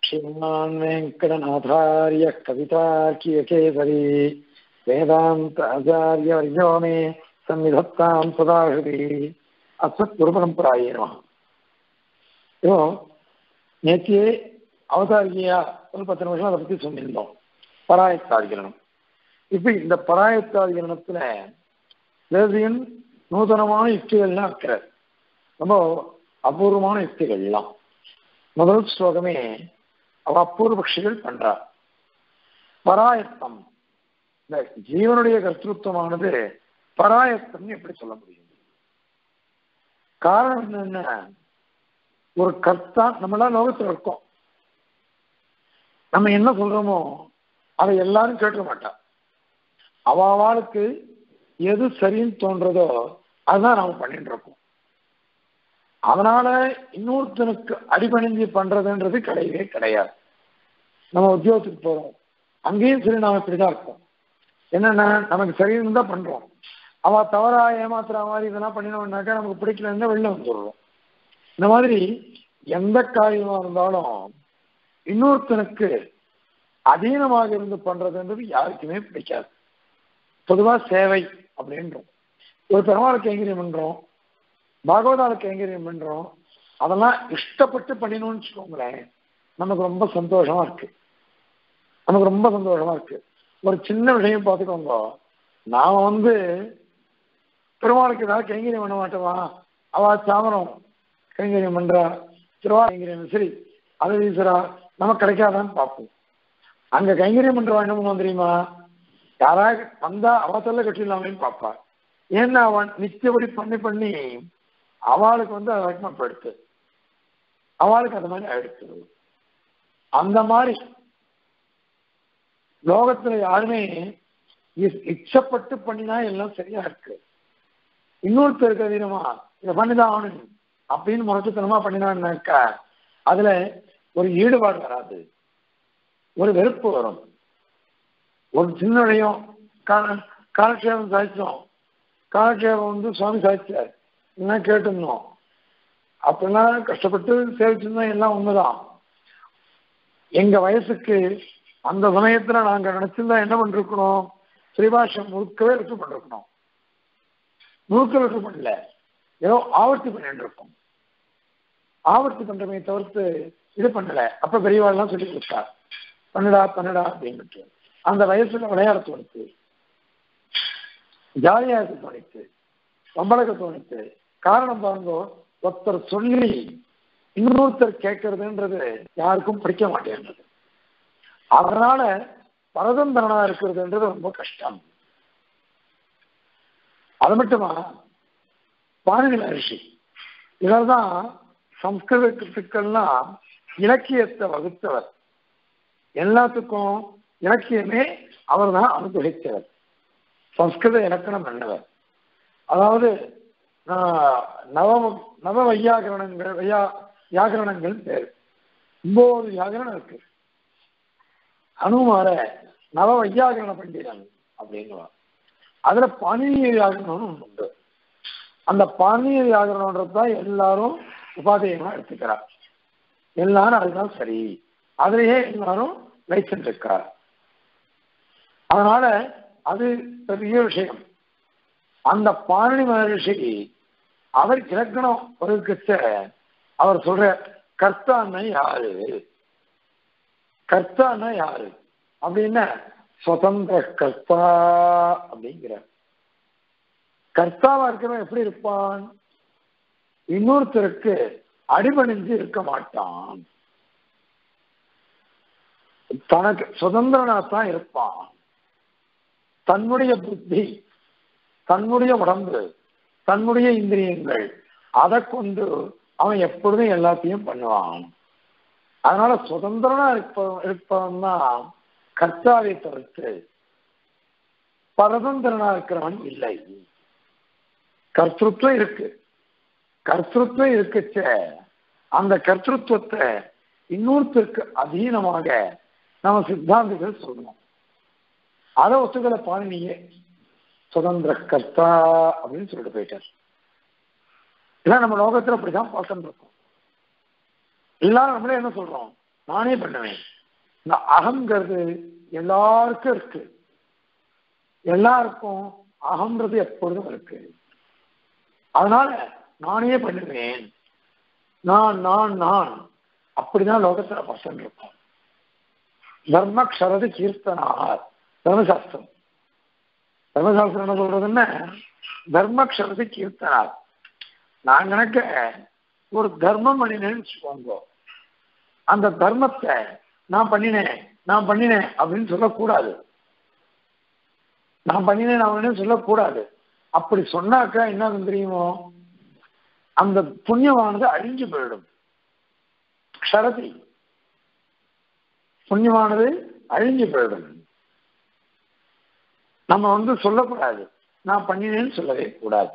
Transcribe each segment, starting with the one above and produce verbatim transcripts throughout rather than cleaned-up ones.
श्रीमान् वेङ्कटनाथार्य कवितार्कियकेसरी वेदान्ताचार्यवर्यो मे सन्निधत्तां सदा हृदि अस्मत्गुरुपरम्परायै नमः. இப்போ நேற்று அவதாரிகையா ஒரு பத்து நிமிஷம் அதை பற்றி சொல்லியிருந்தோம். பராயத்தாதிகரணம். இப்போ இந்த பராயத்தாதிகரணத்துல தேசியன் நூதனமான யுக்திகள்லாம் இருக்கிறார். ரொம்ப அபூர்வமான யுக்திகள்லாம். முதல் ஸ்லோகமே அவ அபூர்வ பட்சிகள் பண்றார். பராயத்தம், இந்த ஜீவனுடைய கர்த்தத்துவமானது பராயத்தம் எப்படி சொல்ல முடியும்? காரணம் என்ன? ஒரு கர்த்தா நம்மளாம் லோகத்தில் இருக்கோம். நம்ம என்ன சொல்றோமோ அதை எல்லாரும் கேட்க மாட்டா. அவளுக்கு எது சரின்னு தோன்றதோ அதுதான் நாம பண்ணிட்டு இருக்கோம். அதனால இன்னொருத்தனுக்கு அடிபணிஞ்சு பண்றதுன்றது கிடையவே கிடையாது. நம்ம உத்தியோகத்துக்கு போறோம், அங்கேயும் சரி நாம இப்படிதான் இருக்கோம். என்னன்னா நமக்கு சரின்னு தான் பண்றோம். அவ தவறா ஏமாத்துற மாதிரி இதெல்லாம் பண்ணினோம்னாக்கா நமக்கு பிடிக்கலன்னு வெளில வந்துடுறோம். இந்த மாதிரி எந்த காரியமா இருந்தாலும் இன்னொருத்தனுக்கு அதீனமாக இருந்து பண்றதுன்றது யாருக்குமே பிடிக்காது. பொதுவா சேவை அப்படின்றோம். ஒரு பெருமாளுக்கு கைங்கரியம் பண்றோம், பாகவதால கைங்கரியம் பண்றோம், அதெல்லாம் இஷ்டப்பட்டு பண்ணினோம்னு வச்சுக்கோங்களேன், நமக்கு ரொம்ப சந்தோஷமா இருக்கு. நமக்கு ரொம்ப சந்தோஷமா இருக்கு. ஒரு சின்ன விஷயம் பார்த்துக்கோங்க, நாம வந்து பெருமாளுக்கு ஏதாவது கைங்கரியம் பண்ண மாட்டோமா? அவ சாமரம் கைங்கரியம் பண்றா, திருவா கைங்கரியம் சரி அதை வீசுறா, நமக்கு கிடைக்காதான்னு பார்ப்போம். அங்க கைங்கரியம் பண்றவா என்ன பண்ணுவோம் தெரியுமா? யாராவது வந்தா அவத்தல்ல கட்டிடலாமேன்னு பார்ப்பா. ஏன்னா அவன் நிச்சயப்படி பண்ணி பண்ணி அவளுக்கு வந்து அது வழக்கமா போயிடுத்து, அவளுக்கு அந்த மாதிரி ஆயிடுச்சு. அந்த மாதிரி லோகத்துல யாருமே இச்சப்பட்டு பண்ணினா எல்லாம் சரியா இருக்கு. இன்னொருத்தருக்கு அதிகமா இதை பண்ணிதான் ஆகணும் அப்படின்னு முறைச்சுத்தனமா பண்ணினான்னாக்கா அதுல ஒரு ஈடுபாடு வராது, ஒரு வெறுப்பு வரும். ஒரு சின்ன விடயம் காலக்ஷேபம் சாதிச்சோம், காலக்ஷேபம் வந்து சுவாமி சாதிச்சார், என்ன கேட்டிருந்தோம், அப்பெல்லாம் கஷ்டப்பட்டு சேவிச்சிருந்தோம், எல்லாம் உண்மைதான். எங்க வயசுக்கு அந்த சமயத்துல நாங்க நினைச்சிருந்தா என்ன பண்ணிருக்கணும், ஸ்ரீபாஷம் முழுக்கவே வெற்றி பண்ணிருக்கணும். முழுக்க வெற்றி பண்ணல, ஏதோ ஆவர்த்தி பண்ணிட்டு இருக்கோம். ஆவர்த்தி பண்றமே தவிர்த்து இது பண்ணல. அப்ப பெரியவாள்லாம் சொல்லி கொடுத்தா பண்ணடா பண்ணடா அப்படின்ட்டு அந்த வயசுல விளையாட தோணுச்சு, ஜாலியாக தோணிச்சு, சம்பளக்க தோணிச்சு. காரணம் பாருங்க, ஒருத்தர் சொல்லி இன்னொருத்தர் கேட்கறதுன்றது யாருக்கும் பிடிக்க மாட்டேன்றது. அதனால பரதந்திரனா இருக்கிறதுன்றது ரொம்ப கஷ்டம். அது மட்டுமா, பாரதி மகர்ஷி இவர்தான் சம்ஸ்கிருதத்துக்கெல்லாம் இலக்கியத்தை வகுத்தவர். எல்லாத்துக்கும் இலக்கியமே அவர் தான் அனுபவித்தவர். சம்ஸ்கிருத இலக்கணம் பண்ணவர். அதாவது நவ நவ வையாகரணங்கள் வையா வியாகரணங்கள் பேர். ஒன்பது வியாகரணம் இருக்கு. அனுமார நவ வையாகரண பண்டிதன் அப்படின்னுவார். அதுல பாணினிய வியாகரணம்னு ஒன்று உண்டு. அந்த பாணினிய வியாகரணம்ன்றது தான் எல்லாரும் உபாதேயமா எடுத்துக்கிறார். எல்லாரும் அதுதான் சரி, அதுலயே எல்லாரும் லைசன்ஸ் இருக்கார். அதனால அது பெரிய விஷயம். அந்த பாணி மகர்ஷி அவர் இலக்கணம் ஒரு கிட்ட அவர் சொல்ற கர்த்தான்னா யாரு, கர்த்தான்னா யாரு அப்படின்னா சுதந்திர கர்த்தா அப்படிங்கிற. கர்த்தாவா இருக்கிறவன் எப்படி இருப்பான்? இன்னொருத்தருக்கு அடிபணிஞ்சு இருக்க மாட்டான், தனக்கு சுதந்திரனாத்தான் இருப்பான். தன்னுடைய புத்தி, தன்னுடைய உடம்பு, தன்னுடைய இந்திரியங்கள், அதை கொண்டு அவன் எப்பொழுதும் எல்லாத்தையும் பண்ணுவான். அதனால சுதந்திரனா இருப்ப இருப்பவன் தான் கர்த்தாவை தவிர்த்து பரதந்திரனா இருக்கிறவன் இல்லை. கர்த்தத்துவம் இருக்கு, கர்த்தத்துவம் இருக்குச்ச அந்த கர்த்தத்துவத்தை இன்னொருத்தருக்கு அதீனமாக நம்ம சித்தாந்திகள் சொல்லணும். அதை ஒத்துக்களை பாணினியே சுதந்திர கர்த்தா அப்படின்னு சொல்லிட்டு போயிட்டார். இல்லை நம்ம லோகத்தில் அப்படிதான் பார்த்துட்டு இருக்கோம். எல்லாரும் நம்மளே என்ன சொல்றோம், நானே பண்ணுவேன். இந்த அகங்கிறது எல்லாருக்கும் இருக்கு. எல்லாருக்கும் அகம்ன்றது எப்பொழுதும் இருக்கு. அதனால நானே பண்ணுவேன். நான் நான் நான் அப்படிதான் லோகத்துல பசங்க இருக்கும். தர்மக்ஷரது கீர்த்தனார் தர்மசாஸ்திரம். தர்மசாஸ்திரம் என்ன சொல்றதுன்னா தர்மக்ஷரது கீர்த்தனார். நான் கணக்க ஒரு தர்மம் பண்ணினேன்னு வச்சுக்கோங்க, அந்த தர்மத்தை நான் பண்ணினேன் நான் பண்ணினேன் அப்படின்னு சொல்லக்கூடாது. நான் பண்ணினேன் நான் பண்ணினேன்னு சொல்லக்கூடாது. அப்படி சொன்னாக்கா என்ன தெரியுமோ, அந்த புண்ணியமானது அழிஞ்சு போயிடும். க்ஷரதி புண்ணியமானது அழிஞ்சு போயிடும். நம்ம வந்து சொல்லக்கூடாது நான் பண்ணினேன்னு சொல்லவே கூடாது.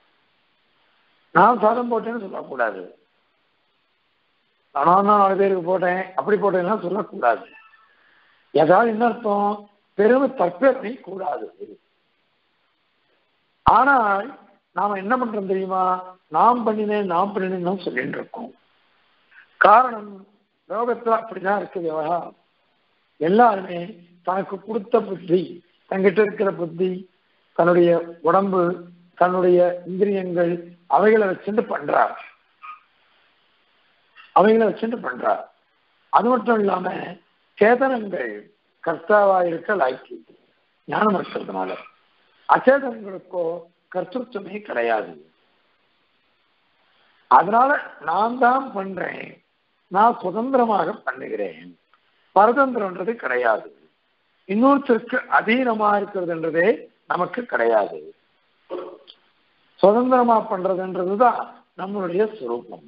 நான் சாதம் போட்டேன்னு சொல்லக்கூடாது. நான் தான் நாலு பேருக்கு போட்டேன் அப்படி போட்டேன்னா சொல்லக்கூடாது. ஏதாவது என்ன அர்த்தம், பெருமை தற்பெருமை கூடாது. ஆனால் நாம என்ன பண்றோம் தெரியுமா, நாம் பண்ணினேன் நாம் பண்ணினேன் சொல்லிட்டு இருக்கோம். காரணம் லோகத்துல அப்படிதான் இருக்கு விவகாரம். எல்லாருமே தனக்கு கொடுத்த புத்தி, தங்கிட்ட இருக்கிற புத்தி, தன்னுடைய உடம்பு, தன்னுடைய இந்திரியங்கள், அவைகளை வச்சுட்டு பண்றார் அவைகளை வச்சுட்டு பண்றார் அது மட்டும் இல்லாம சேதனங்கள் கர்த்தாவா இருக்க லாய்க்கு ஞானம் இருக்கிறதுனால அச்சேதனங்களுக்கோ கர்த்தத்துவமே கிடையாது. அதனால நான் தான் பண்றேன், நான் சுதந்திரமாக பண்ணுகிறேன். பரதந்திரன்றது கிடையாது. இன்னொருத்தருக்கு அதீனமா இருக்கிறதுன்றதே நமக்கு கிடையாது. சுதந்திரமா பண்றதுன்றதுதான் நம்மளுடைய சுரூபம்.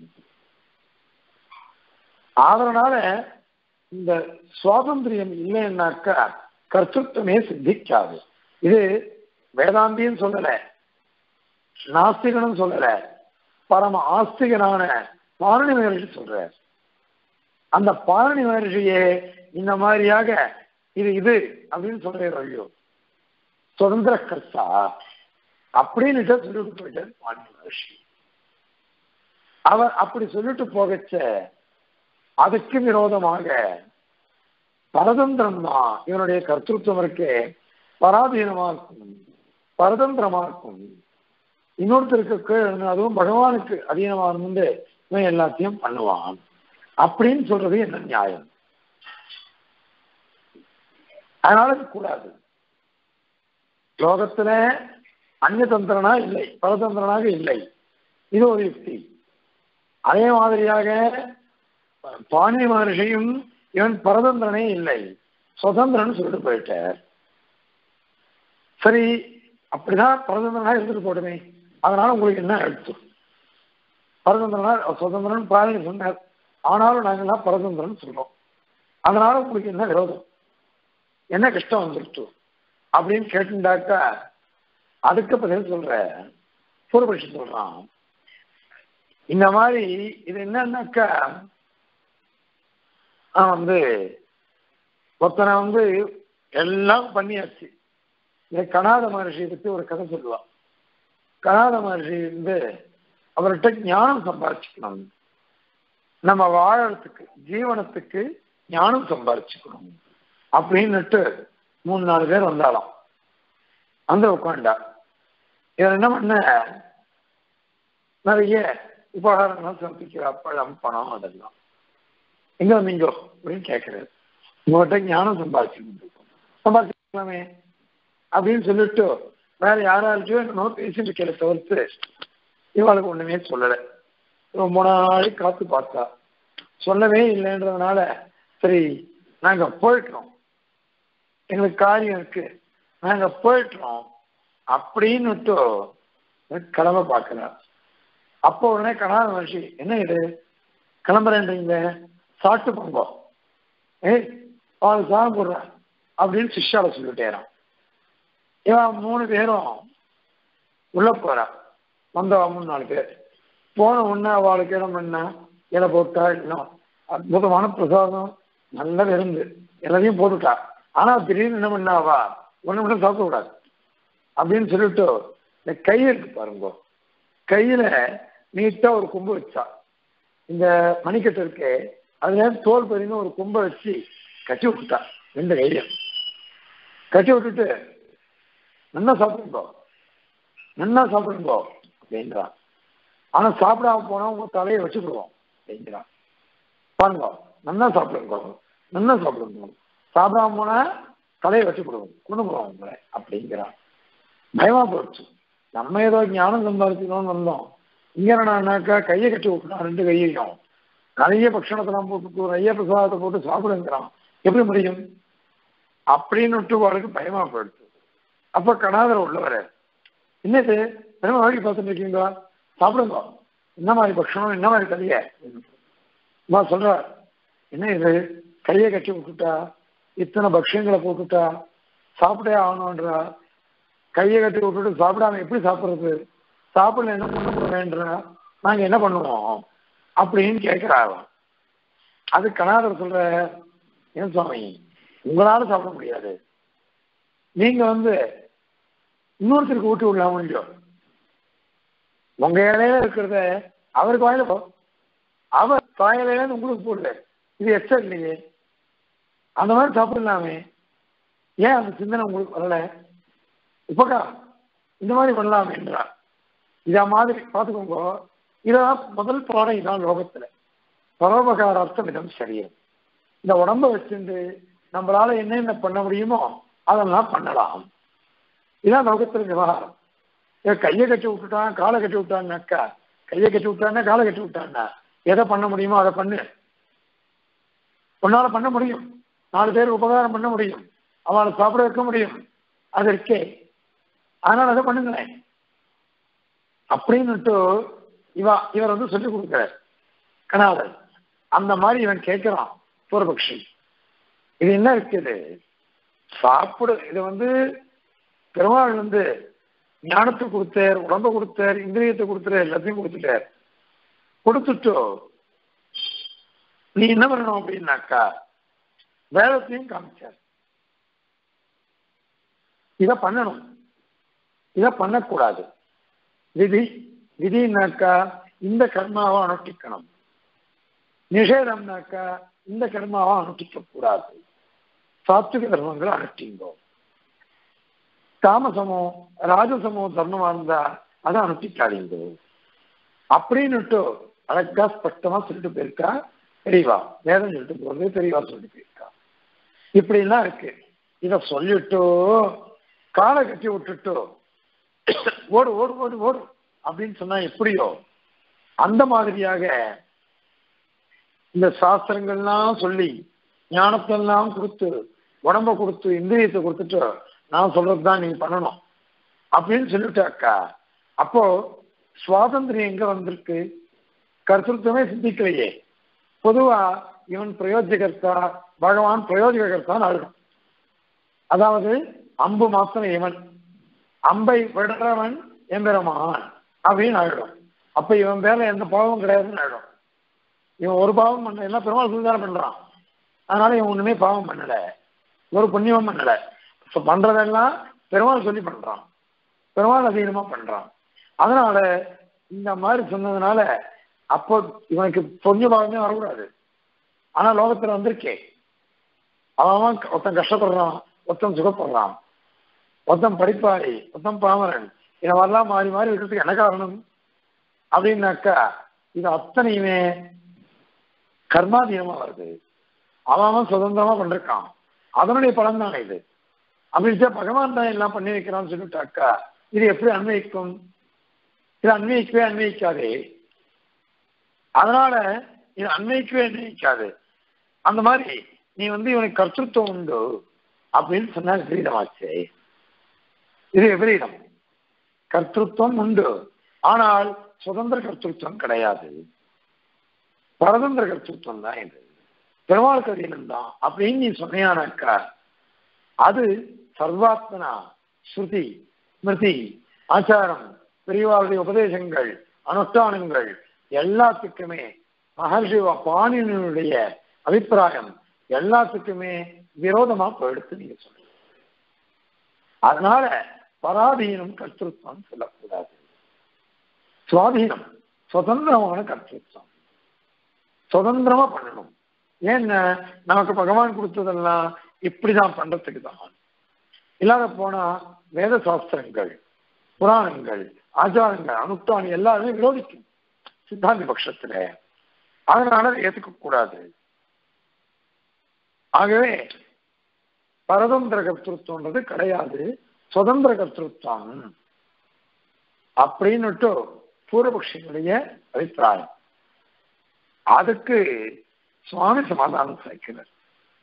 அதனால இந்த சுவாதந்திரியம் இல்லைன்னாக்கா கர்த்தத்துவமே சித்திக்காது. இது வேதாந்தியும் சொல்லல, நாஸ்திகனும் சொல்லல, பரம ஆஸ்திகனான பாரணி மகர்ஷி சொல்ற. அந்த பாரணி மகர்ஷியே இந்த மாதிரியாக இது இது அப்படின்னு சொல்ற வழியோ சுதந்திர கர்த்தா அப்படின்னு சொல்லிட்டு போயிட்டார் பாரணி மகர்ஷி. அவர் அப்படி சொல்லிட்டு போகச்ச அதுக்கு விரோதமாக பரதந்திரம் தான் இவனுடைய கர்த்தத்துவம் இருக்கே பராதீனமா இருக்கும், பரதந்திரமா இருக்கும். இன்னொருத்தருக்கு அதுவும் பகவானுக்கு அதீனமா இருந்து இவன் எல்லாத்தையும் பண்ணுவான் அப்படின்னு சொல்றது என்ன நியாயம்? அதனால கூடாது. லோகத்துல அந்நியதந்திரனா இல்லை, பரதந்திரனாக இல்லை. இது ஒரு யுக்தி. அதே மாதிரியாக பாணி மகர்ஷியும் இவன் பரதந்திரனே இல்லை, சுதந்திரன் சொல்லிட்டு போயிட்டார். சரி, அப்படிதான் பரதந்திரனா இருந்துட்டு போடுமே, அதனால உங்களுக்கு என்ன எடுத்து? பரதந்திரனா சுதந்திரன் பாரணி சொன்னார், ஆனாலும் நாங்கள்லாம் பரதந்திரன் சொல்றோம், அதனால உங்களுக்கு என்ன விரோதம், என்ன கஷ்டம் வந்துருச்சு அப்படின்னு கேட்டுட்டாக்கா அதுக்கு பதில் சொல்ற பூர்வபட்சி சொல்றான். இந்த மாதிரி இது என்னன்னாக்கா வந்து ஒருத்தனை வந்து எல்லாம் பண்ணியாச்சு. இந்த கணாத மகர்ஷியை பற்றி ஒரு கதை சொல்லுவான். கணாத மகர்ஷி வந்து அவர்கிட்ட ஞானம் சம்பாதிச்சுக்கணும், நம்ம வாழறதுக்கு ஜீவனத்துக்கு ஞானம் சம்பாதிச்சுக்கணும் அப்படின்னுட்டு மூணு நாலு பேர் வந்தாலும் அந்த உட்காண்டா. இவர் என்ன பண்ண, நிறைய உபகாரங்கள் சமர்ப்பிக்கிற பழம் பணம் அதெல்லாம் எங்க வந்தீங்கோ அப்படின்னு கேட்கறாரு. உங்கள்கிட்ட ஞானம் சம்பாதிச்சுக்கணும், சம்பாதிச்சுக்கலாமே அப்படின்னு சொல்லிட்டு வேற யாராச்சும் என்னமோ பேசிட்டு இருக்கிற தவிர்த்து இவளுக்கு ஒண்ணுமே சொல்லலை. ரொம்ப நாளைக்கு காத்து பார்த்தா சொல்லவே இல்லைன்றதுனால சரி நாங்க போயிட்டோம், எங்களுக்கு காரியம் இருக்கு, நாங்க போயிட்டோம் அப்படின்னுட்டு கிளம்ப பார்க்கிறார். அப்போ உடனே கணாத மனுஷி என்ன இது கிளம்புறேன்றீங்க, சாப்பிட்டு போங்கோ, ஏய் அவள் சாதம் போடுறேன் அப்படின்னு சிஷ்யாவை சொல்லிட்டேறான். இவன் மூணு பேரும் உள்ள போறான். வந்தவா மூணு நாலு பேர் போன உடனே அவளுக்கு இடம் பண்ணா இலை போட்டா, இன்னும் அற்புதமான பிரசாதம் நல்ல விருந்து எல்லாத்தையும் போட்டுட்டா. ஆனா திடீர்னு என்ன பண்ணாவா, ஒண்ணு மட்டும் சாப்பிட கூடாது அப்படின்னு சொல்லிட்டு இந்த கை இருக்கு பாருங்க, கையில நீட்டா ஒரு கொம்பு வச்சா. இந்த மணிக்கட்டு இருக்கு, அதுல தோல் பறின்னு ஒரு கும்பை வச்சு கட்டி விட்டுட்டா ரெண்டு கையிலும் கட்டி விட்டுட்டு நல்லா சாப்பிடுங்கோ நல்லா சாப்பிடுங்கோ அப்படின்றான். ஆனா சாப்பிடாம போனா உங்க தலையை வச்சுக்கிடுவோம் அப்படிங்கிறான். பாருங்க நல்லா சாப்பிடுங்க நல்லா சாப்பிடுங்க சாப்பிடாம போனா தலையை வச்சுக்கிடுவோம் கொண்டு போவோம் உங்களை அப்படிங்கிறான். பயமா போச்சு. நம்ம ஏதோ ஞானம் சம்பாதிக்கணும்னு வந்தோம். இங்க என்னன்னாக்கா கையை கட்டி விட்டுனா ரெண்டு கையையும் நிறைய பட்சணத்தெல்லாம் போட்டு நிறைய பிரசாதத்தை போட்டு சாப்பிடுங்கிறான். எப்படி முடியும் அப்படின்னு விட்டு அவளுக்கு பயமா போயிடுச்சு. அப்ப கணாதர் உள்ளவர என்னது பெருமை வாங்கி பார்த்துட்டு இருக்கீங்களா சாப்பிடுங்க என்ன மாதிரி பட்சணம் என்ன மாதிரி கதைய சொல்ற என்ன இது கையை கட்டி விட்டுட்டா இத்தனை பட்சங்களை போட்டுட்டா சாப்பிட்டே ஆகணும்ன்றா கையை கட்டி விட்டுட்டு சாப்பிடாம எப்படி சாப்பிடுறது சாப்பிடல என்ன பண்ண வேண்டா நாங்க என்ன பண்ணுவோம் அப்படின்னு கேட்கிறாங்க. அது கணாதர் சொல்ற ஏன் சுவாமி உங்களால சாப்பிட முடியாது நீங்க வந்து இன்னொருத்தருக்கு ஊட்டி விடலாம் முடியும் உங்க இலையில இருக்கிறத அவருக்கு வாயில போ அவர் தாயில உங்களுக்கு போடல இது எச்ச இல்லையே அந்த மாதிரி சாப்பிடலாமே ஏன் அந்த சிந்தனை உங்களுக்கு வரல இப்பக்கா இந்த மாதிரி பண்ணலாமேன்றா. இத மாதிரி பார்த்துக்கோங்க. இதான் முதல் பாடம். இதான் லோகத்துல பரோபகாரார்த்தம் விதம் சரியே. இந்த உடம்ப வச்சுட்டு நம்மளால என்னென்ன பண்ண முடியுமோ அதெல்லாம் பண்ணலாம். இதான் லோகத்துல விவகாரம். கையை கட்டி விட்டுட்டான் காலை கட்டி விட்டான்னாக்கா கையை கட்டி விட்டான்னா காலை கட்டி விட்டான்னா எதை பண்ண முடியுமோ அதை பண்ணு. உன்னால பண்ண முடியும். நாலு பேர் உபகாரம் பண்ண முடியும். அவளை சாப்பிட வைக்க முடியும். அது இருக்கே. அதனால அதை பண்ணுங்களேன் அப்படின்னுட்டு இவா இவர் வந்து சொல்லிக் கொடுக்கிறார் கணாதர். அந்த மாதிரி இவன் கேட்கிறான் பூர்வபக்ஷி. இது என்ன இருக்குது சாப்பிடு இது வந்து பெருமாள் வந்து ஞானத்தை கொடுத்தார் உடம்ப கொடுத்தார் இந்திரியத்தை கொடுத்தார் எல்லாத்தையும் கொடுத்துட்டார். கொடுத்துட்டோ நீ என்ன பண்ணணும் அப்படின்னாக்கா வேதத்தையும் காமிச்சார். இதை பண்ணணும் இதை பண்ணக்கூடாது. விதி விதினாக்கா இந்த கர்மாவை அனுஷ்டிக்கணும். நிஷேதம்னாக்கா இந்த கர்மாவை அனுஷ்டிக்க கூடாது. சாத்விக தர்மங்களை அனுஷ்டிங்கோ. தாமசமோ ராஜசமோ தர்மமா இருந்தா அதை அனுஷ்டிக்காதீங்க அப்படின்னுட்டு அழகா ஸ்பஷ்டமா சொல்லிட்டு போயிருக்கா பெரியவா. வேதம் சொல்லிட்டு போறது பெரியவா சொல்லிட்டு போயிருக்கா. இப்படி எல்லாம் இருக்கு. இத சொல்லிட்டு காலை கட்டி விட்டுட்டு ஓடு ஓடு ஓடு ஓடு அப்படின்னு சொன்னா எப்படியோ அந்த மாதிரியாக இந்த சாஸ்திரங்கள்லாம் சொல்லி ஞானத்தெல்லாம் கொடுத்து உடம்ப கொடுத்து இந்திரியத்தை கொடுத்துட்டு நான் சொல்றதுதான் நீங்க பண்ணணும் அப்படின்னு சொல்லிட்டாக்கா அப்போ சுவாதந்திரம் எங்க வந்திருக்கு? கர்த்தத்துவமே சிந்திக்கலையே. பொதுவா இவன் பிரயோஜகர்த்தா பகவான் பிரயோஜகர்த்தான் ஆகணும். அதாவது அம்பு மாத்திரம் இவன் அம்பை விடுறவன் எம்பெருமான் அப்படின்னு ஆயிடும். அப்ப இவன் பேர்ல எந்த பாவமும் கிடையாதுன்னு ஆயிடும். இவன் ஒரு பாவம் பண்ண எல்லாம் பெருமாள் சுதாரம் பண்றான். அதனால இவன் ஒண்ணுமே பாவம் பண்ணல ஒரு புண்ணியமும் பண்ணல. இப்ப பண்றதெல்லாம் பெருமாள் சொல்லி பண்றான் பெருமாள் அதிகமா பண்றான். அதனால இந்த மாதிரி சொன்னதுனால அப்போ இவனுக்கு புண்ணிய பாவமே வரக்கூடாது. ஆனா லோகத்துல வந்திருக்கே அவன் ஒருத்தன் கஷ்டப்படுறான் ஒருத்தன் சுகப்படுறான் ஒருத்தன் படிப்பாளி ஒருத்தன் பாமரன் இதை வரலாம் மாறி மாறி இருக்கிறதுக்கு என்ன காரணம் அப்படின்னாக்கா இது அத்தனையுமே கர்மாதீனமா வருது. அவன் சுதந்திரமா பண்ணிருக்கான். அதனுடைய பலன் தானே இது. அப்படின்னு பகவான் தான் எல்லாம் பண்ணி வைக்கிறான்னு சொல்லிட்டாக்கா இது எப்படி அன்வயிக்கும்? இது அன்வயிக்கவே அன்வயிக்காதே. அதனால இது அன்வயிக்கவே அன்வயிக்காது. அந்த மாதிரி நீ வந்து இவனுக்கு கர்த்தத்துவம் உண்டு அப்படின்னு சொன்னா விபரீதமாச்சு. இது விபரீதம். கர்த்தத்துவம் உண்டு ஆனால் சுதந்திர கர்த்தத்துவம் கிடையாது. பரதந்திர கர்த்தத்துவம் தான் இது. பெருமாள் கதையிலும் தான் அப்படின்னு நீ சொன்னியானாக்கா அது சர்வாத்மனா ஸ்ருதி ஸ்மிருதி ஆச்சாரம் பெரியவாளுடைய உபதேசங்கள் அனுஷ்டானங்கள் எல்லாத்துக்குமே மகர்ஷி பாணினியுடைய அபிப்பிராயம் எல்லாத்துக்குமே விரோதமா போயிடுத்து நீங்க சொல்றீங்க. அதனால பராதீனம் கர்த்தத்துவம் சொல்லக்கூடாது. சுவாதீனம் சுதந்திரமான கர்த்தத்துவம் சுதந்திரமா பண்ணணும். ஏன்னா நமக்கு பகவான் கொடுத்ததெல்லாம் இப்படிதான் பண்றதுக்கு தான். இல்லாத போனா வேத சாஸ்திரங்கள், புராணங்கள், ஆச்சாரங்கள், அனுஷ்டானி எல்லாருமே விரோதிக்கும் சித்தாந்தி பட்சத்துல. அதனால ஏத்துக்க கூடாது. ஆகவே பரதந்திர கர்த்திருவம்ன்றது கிடையாது, சுதந்திர கர்த்திருவம் அப்படின்னுட்டு பூர்வபக்ஷிகளுடைய அபிப்பிராயம். அதுக்கு சுவாமி சமாதானம் சாய்க்கிறார்.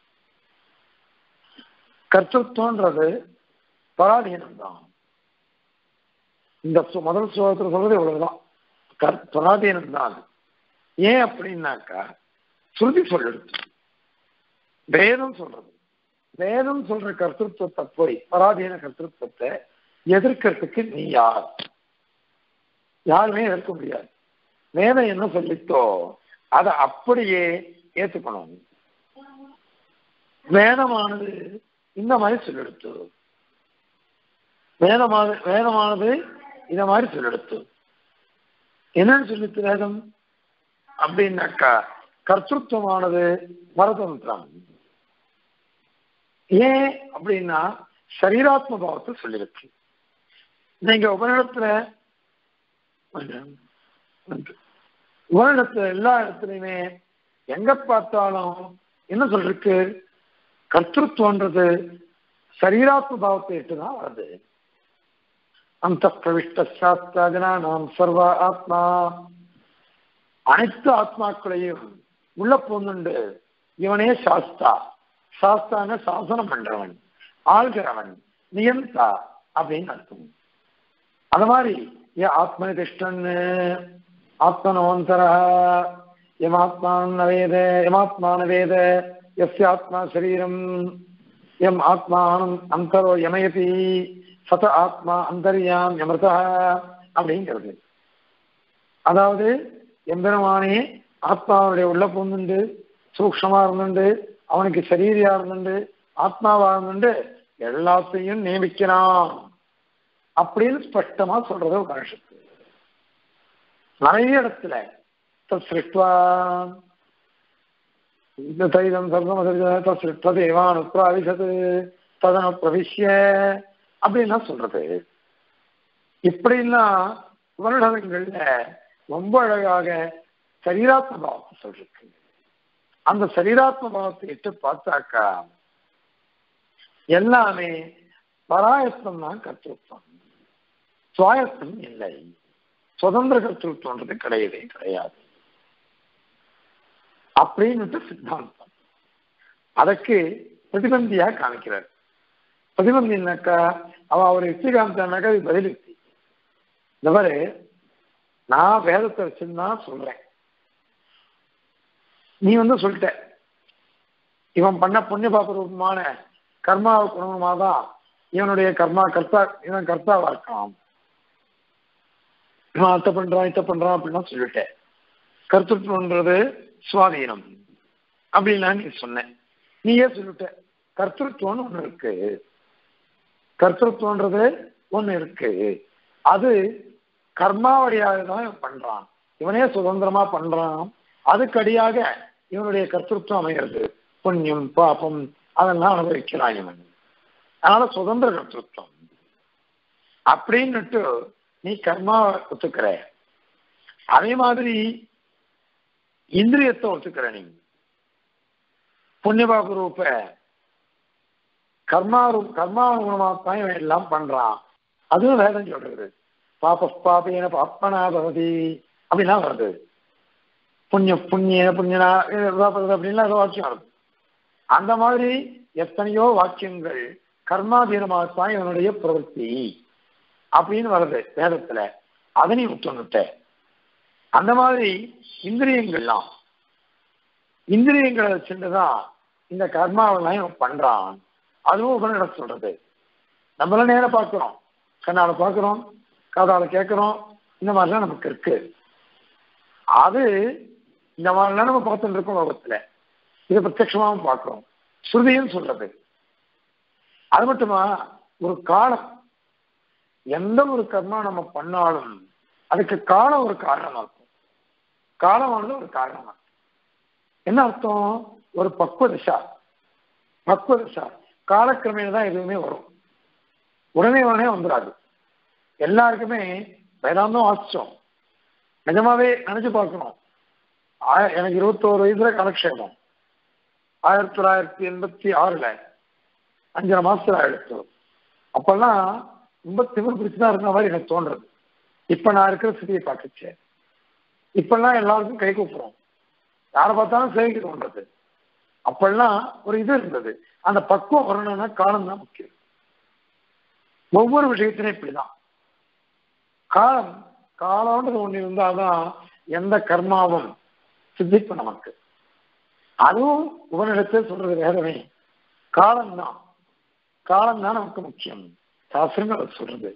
கர்த்திருவம்ன்றது பராதீனம் தான். இந்த முதல் ஸ்லோகத்தில் சொல்றது இவ்வளவுதான், பராதீனம் தான். ஏன் அப்படின்னாக்கா ஸ்ருதி சொல்லிடுது, வேதம் சொல்றது. வேதம் சொல்ற கர்த்திருவத்தை போய் பராதீன கர்த்திருவத்தை எதிர்க்கிறதுக்கு நீ யார்? யாருமே எதிர்க்க முடியாது. வேதம் என்ன சொல்லித்தோ அதை அப்படியே ஏத்துக்கணும். வேதமானது இந்த மாதிரி சொல்லெடுத்து, வேதமானது வேதமானது இந்த மாதிரி சொல்லெடுத்து என்னன்னு சொல்லித்து வேதம் அப்படின்னாக்கா கர்த்திருவமானது பரதந்திரம். ஏன் அப்படின்னா சரீராத்ம பாவத்தை சொல்லிருக்கு. நீங்க உபநிடத்துல உபநிடத்துல எல்லா இடத்துலையுமே எங்க பார்த்தாலும் என்ன சொல்லிருக்கு, கர்த்திருவம்ன்றது சரீராத்ம பாவத்தை இட்டுதான் வருது. அந்த பிரவிஷ்ட சாஸ்திராஜனா நாம் சர்வ ஆத்மா, அனைத்து ஆத்மாக்களையும் உள்ள போந்துண்டு இவனே சாஸ்தா. சாஸ்தான சாசனம் பண்றவன், ஆள்கிறவன், நியந்தா அப்படின்னு அர்த்தம். அது மாதிரி ஆத்மனி திஷ்டன்னு ஆத்மனோந்தர எமாத்மான வேத எமாத்மான வேத எஸ் ஆத்மா சரீரம் எம் ஆத்மானம் அந்தரோ யமயதி சத ஆத்மா அந்தரியாம் யமிருதா அப்படிங்கிறது. அதாவது எம்பெருமானே ஆத்மாவுடைய உள்ள பூந்துண்டு சூக்ஷமா இருந்துண்டு அவனுக்கு சரீரியா இருந்துண்டு ஆத்மாவா இருந்துண்டு எல்லாத்தையும் நியமிக்கிறான் அப்படின்னு ஸ்பஷ்டமா சொல்றது உபனிஷத்து. நிறைய இடத்துல சிருஷ்டுவா இந்த தைதம் சர்வம் சிருஷ்ட தேவான் உத்ராவிசது ததன பிரவிஷ்ய அப்படின்லாம் சொல்றது. இப்படிலாம் உபனிஷதங்கள்ல ரொம்ப அழகாக சரீராத்ம பாவத்தை சொல்லிருக்கு. அந்த சரீராத்ம பாவத்தை எட்டு பார்த்தாக்கா எல்லாமே பராயத்தம் தான் கர்த்திருவம், சுவாயத்தம் இல்லை. சுதந்திர கர்த்திருவம்ன்றது கிடையவே கிடையாது அப்படின்னு சித்தாந்தம். அதற்கு பிரதிபந்தியா காமிக்கிறார். பிரதிபந்தினாக்கா அவ ஒரு யுக்தி காமிச்சானாக்கா அது பதில் யுக்தி. இந்த மாதிரி நான் வேதத்தை வச்சுதான் சொல்றேன், நீ வந்து சொல்லிட்ட இவன் பண்ண புண்ணிய பாபரூபமான கர்மாவுக்கு குணமாதான் இவனுடைய கர்மா கர்த்தா, இவன் கர்த்தாவா இருக்கான், இவன் அத்தை பண்றான் இத்த பண்றான் அப்படின்னா சொல்லிட்டேன். கர்த்தத்துவன்றது சுவாதீனம் அப்படின்னு நீ சொன்னேன். நீயே சொல்லிட்ட கர்த்தத்துவம்னு ஒண்ணு இருக்கு, கர்த்தத்துவன்றது ஒண்ணு இருக்கு, அது கர்மாவடியாக தான் இவன் பண்றான், இவனே சுதந்திரமா பண்றான், அதுக்கடியாக இவனுடைய கர்த்தத்துவம் அமைகிறது, புண்ணியம் பாபம் அதெல்லாம் அனுபவிக்கிறான் இவன், அதனால சுதந்திர கர்த்தத்துவம் அப்படின்னுட்டு நீ கர்மா ஒத்துக்கிற. அதே மாதிரி இந்திரியத்தை ஒத்துக்கிற. நீ புண்ணியபாப ரூப கர்மா கர்மானுகுணமாத்தான் இவன் எல்லாம் பண்றான், அதுவும் வேதம் சொல்றது. பாப பாபேன பாப்பனா பவதி அப்படின்லாம் வருது. புண்ணிய புண்ணிய புண்ணியனா அப்படின்லாம் ஏதோ வாக்கியம் வருது. அந்த மாதிரி எத்தனையோ வாக்கியங்கள் கர்மாதீனமாகத்தான் இவனுடைய பிரவൃத்தி அப்படின்னு வருது வேதத்துல. அதனை ஒத்துணுட்ட. அந்த மாதிரி இந்திரியங்கள்லாம் இந்திரியங்களை வச்சுட்டுதான் இந்த கர்மாவெல்லாம் இவன் பண்றான், அதுவும் உபநிடம் சொல்றது. நம்மளாம் நேரம் பார்க்கிறோம், கண்ணால பார்க்கிறோம், காதால கேட்கிறோம், இந்த மாதிரிலாம் நமக்கு இருக்கு. அது இந்த மாதிரிலாம் நம்ம பார்த்துட்டு இருக்கோம் லோகத்துல, இதை பிரத்யட்சமாவும் பார்க்கிறோம், ஸ்ருதியும் சொல்றது. அது மட்டுமா ஒரு காலம், எந்த ஒரு கர்மா நம்ம பண்ணாலும் அதுக்கு காலம் ஒரு காரணமா இருக்கும். காலமானது ஒரு காரணமா. என்ன அர்த்தம்? ஒரு பக்குவ திசா. பக்குவ திசா காலக்கிரமையில தான் எதுவுமே வரும், உடனே உடனே வந்துடாது. எல்லாருக்குமே வேதாந்தம் வாசிச்சோம், நிஜமாவே நினைச்சு பார்க்கணும். எனக்கு இருபத்தோரு வயசுல காலக்ஷேபம் ஆயிரத்தி தொள்ளாயிரத்தி எண்பத்தி ஆறுல அஞ்சரை மாசத்துல எடுத்தோம். அப்பெல்லாம் ரொம்ப திமிர் பிடிச்சுதான் இருந்த மாதிரி எனக்கு தோன்றது. இப்ப நான் இருக்கிற ஸ்திதியை பார்த்துச்சேன். இப்பெல்லாம் எல்லாருக்கும் கை கூப்புறோம், யாரை பார்த்தாலும் சேவிக்க தோன்றது. அப்பெல்லாம் ஒரு இது இருந்தது. அந்த பக்குவம் வரணும்னா காலம் தான் முக்கியம். ஒவ்வொரு விஷயத்திலும் இப்படிதான். காலம் காலம்ன்றது ஒண்ணு இருந்தாதான் எந்த கர்மாவும் சித்திக்கும் நமக்கு. அதுவும் உபனிடத்தில் சொல்றது வேதமே, காலம்தான். காலம் தான் நமக்கு முக்கியம், சாஸ்திரங்கள் சொல்றது.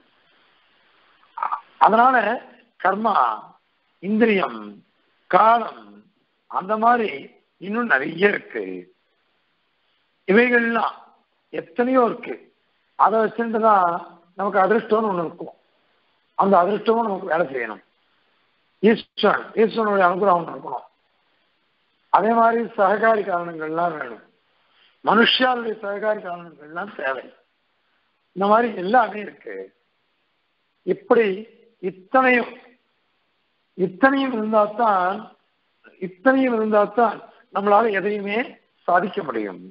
அதனால கர்மா, இந்திரியம், காலம், அந்த மாதிரி இன்னும் நிறைய இருக்கு. இவைகள்லாம் எத்தனையோ இருக்கு. அதை வச்சுட்டுதான் நமக்கு அதிர்ஷ்டம்னு ஒண்ணு இருக்கும். அந்த அதிர்ஷ்டமும் நமக்கு வேலை செய்யணும். ஈஸ்வரன் ஈஸ்வரனுடைய அனுகிரகம் இருக்கணும். அதே மாதிரி சககாரி காரணங்கள்லாம் வேணும். மனுஷாளுடைய சககாரி காரணங்கள்லாம் தேவை. இந்த மாதிரி எல்லாமே இருக்கு. இப்படி இத்தனையும் இத்தனையும் இருந்தால்தான் இத்தனையும் இருந்தால்தான் நம்மளால எதையுமே சாதிக்க முடியும்.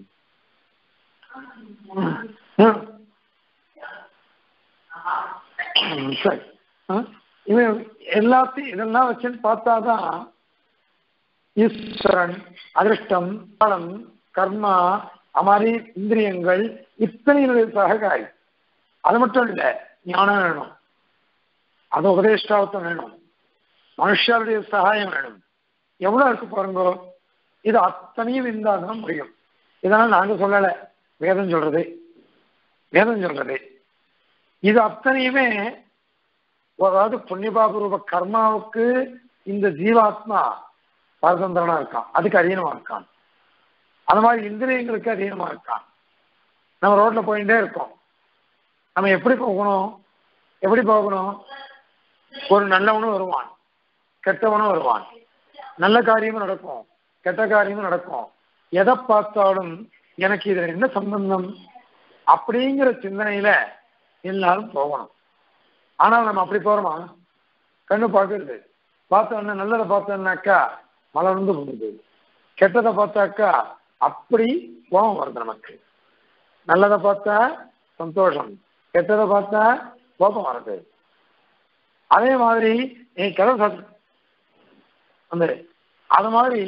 சரி, இவன் எல்லாத்தையும் இதெல்லாம் வச்சுன்னு பார்த்தாதான் ஈஸ்வரன், அதிர்ஷ்டம், காலம், கர்மா, அமாரி, இந்திரியங்கள் இத்தனையுடைய சககாரி. அது மட்டும் இல்லை, ஞானம் வேணும், அது உபதேஷ்டாவத்தம் வேணும், மனுஷருடைய சகாயம் வேணும். எவ்வளவு இருக்கு பாருங்க. இது அத்தனையும் இருந்தால்தான் முடியும். இதனால் நாங்க சொல்லல, வேதம் சொல்றது. வேதம் சொல்றது இது அத்தனையுமே. அதாவது புண்ணியபாபரூப கர்மாவுக்கு இந்த ஜீவாத்மா பரதந்திரனா இருக்கான், அதுக்கு அதீனமா இருக்கான். அந்த மாதிரி இந்திரியங்களுக்கு அதீனமா இருக்கான். நம்ம ரோட்ல போயிட்டே இருக்கோம். நம்ம எப்படி போகணும் எப்படி போகணும் ஒரு நல்லவனும் வருவான், கெட்டவனும் வருவான். நல்ல காரியமும் நடக்கும், கெட்ட காரியமும் நடக்கும். எதை பார்த்தாலும் எனக்கு இதுல என்ன சம்பந்தம் அப்படிங்கிற சிந்தனையில எல்லாரும் போகணும். ஆனால் நம்ம அப்படி போறோமா? கண்ணு பார்க்கறது, பார்த்தோன்னா நல்லதை பார்த்தோன்னாக்கா மலர்ந்து போகுது, கெட்டதை பார்த்தாக்கா அப்படி கோபம் வருது நமக்கு. நல்லதை பார்த்தா சந்தோஷம், கெட்டதை பார்த்தா கோபம் வருது. அதே மாதிரி நீ கதை அந்த அது மாதிரி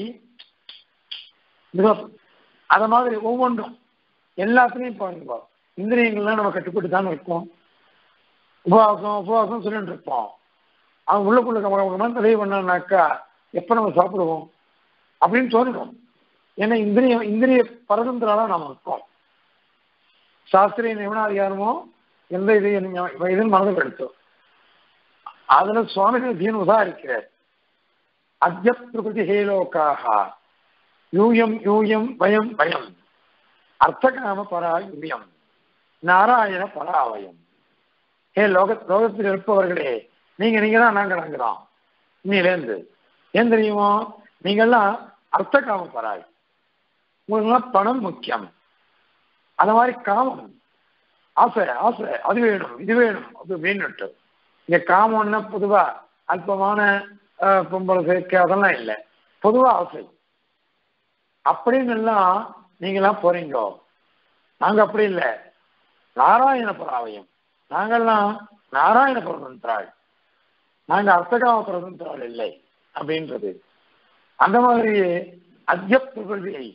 அத மாதிரி ஒவ்வொன்றும் எல்லாத்துலையும் பாருங்க. இந்திரியங்கள்லாம் நம்ம கட்டுப்பட்டு தானே இருக்கோம். உபவாசம் உபவாசம் சொல்லிட்டு இருப்போம். அவன் உள்ளுக்குள்ள கமகமாக தலையை பண்ணான்னாக்கா எப்போ நம்ம சாப்பிடுவோம் அப்படின்னு தோணிடும். ஏன்னா இந்திரிய இந்திரிய பரதந்திரால நாம் இருக்கோம். சாஸ்திரிய நியமனாதிகாரமோ எந்த இதையும் இதுன்னு மனதில் எடுத்தோம். அதுல சுவாமிகள் தீன் உதாரிக்கிறார். அத்ய பிரகிருதி ஹேலோக்காக யூயம் யூயம் பயம் பயம் அர்த்தகாம பராயுயம் நாராயண பராவயம். ஏ லோக லோகத்தில் இருப்பவர்களே, நீங்க நீங்க தான் நாங்க நாங்க தான் இன்னிலேருந்து ஏன் தெரியுமோ, நீங்கள்லாம் அர்த்தகாம பராய். உங்களுக்குலாம் பணம் முக்கியம். அந்த மாதிரி காமம், ஆசை ஆசை அது வேணும் இது வேணும் அது வேணுட்டு. இங்க காமம்னா பொதுவா அல்பமான பொம்பளை சேர்க்கை அதெல்லாம் இல்லை, பொதுவா ஆசை அப்படின்னு எல்லாம் நீங்களாம் போறீங்க. நாங்க அப்படி இல்லை, நாராயண பராவயம். நாங்கள்லாம் நாராயண பரதந்திராள், நாங்க அர்த்தகாம பரதந்திராள் இல்லை அப்படின்றது. அந்த மாதிரி அத்ய பிரகிருதியை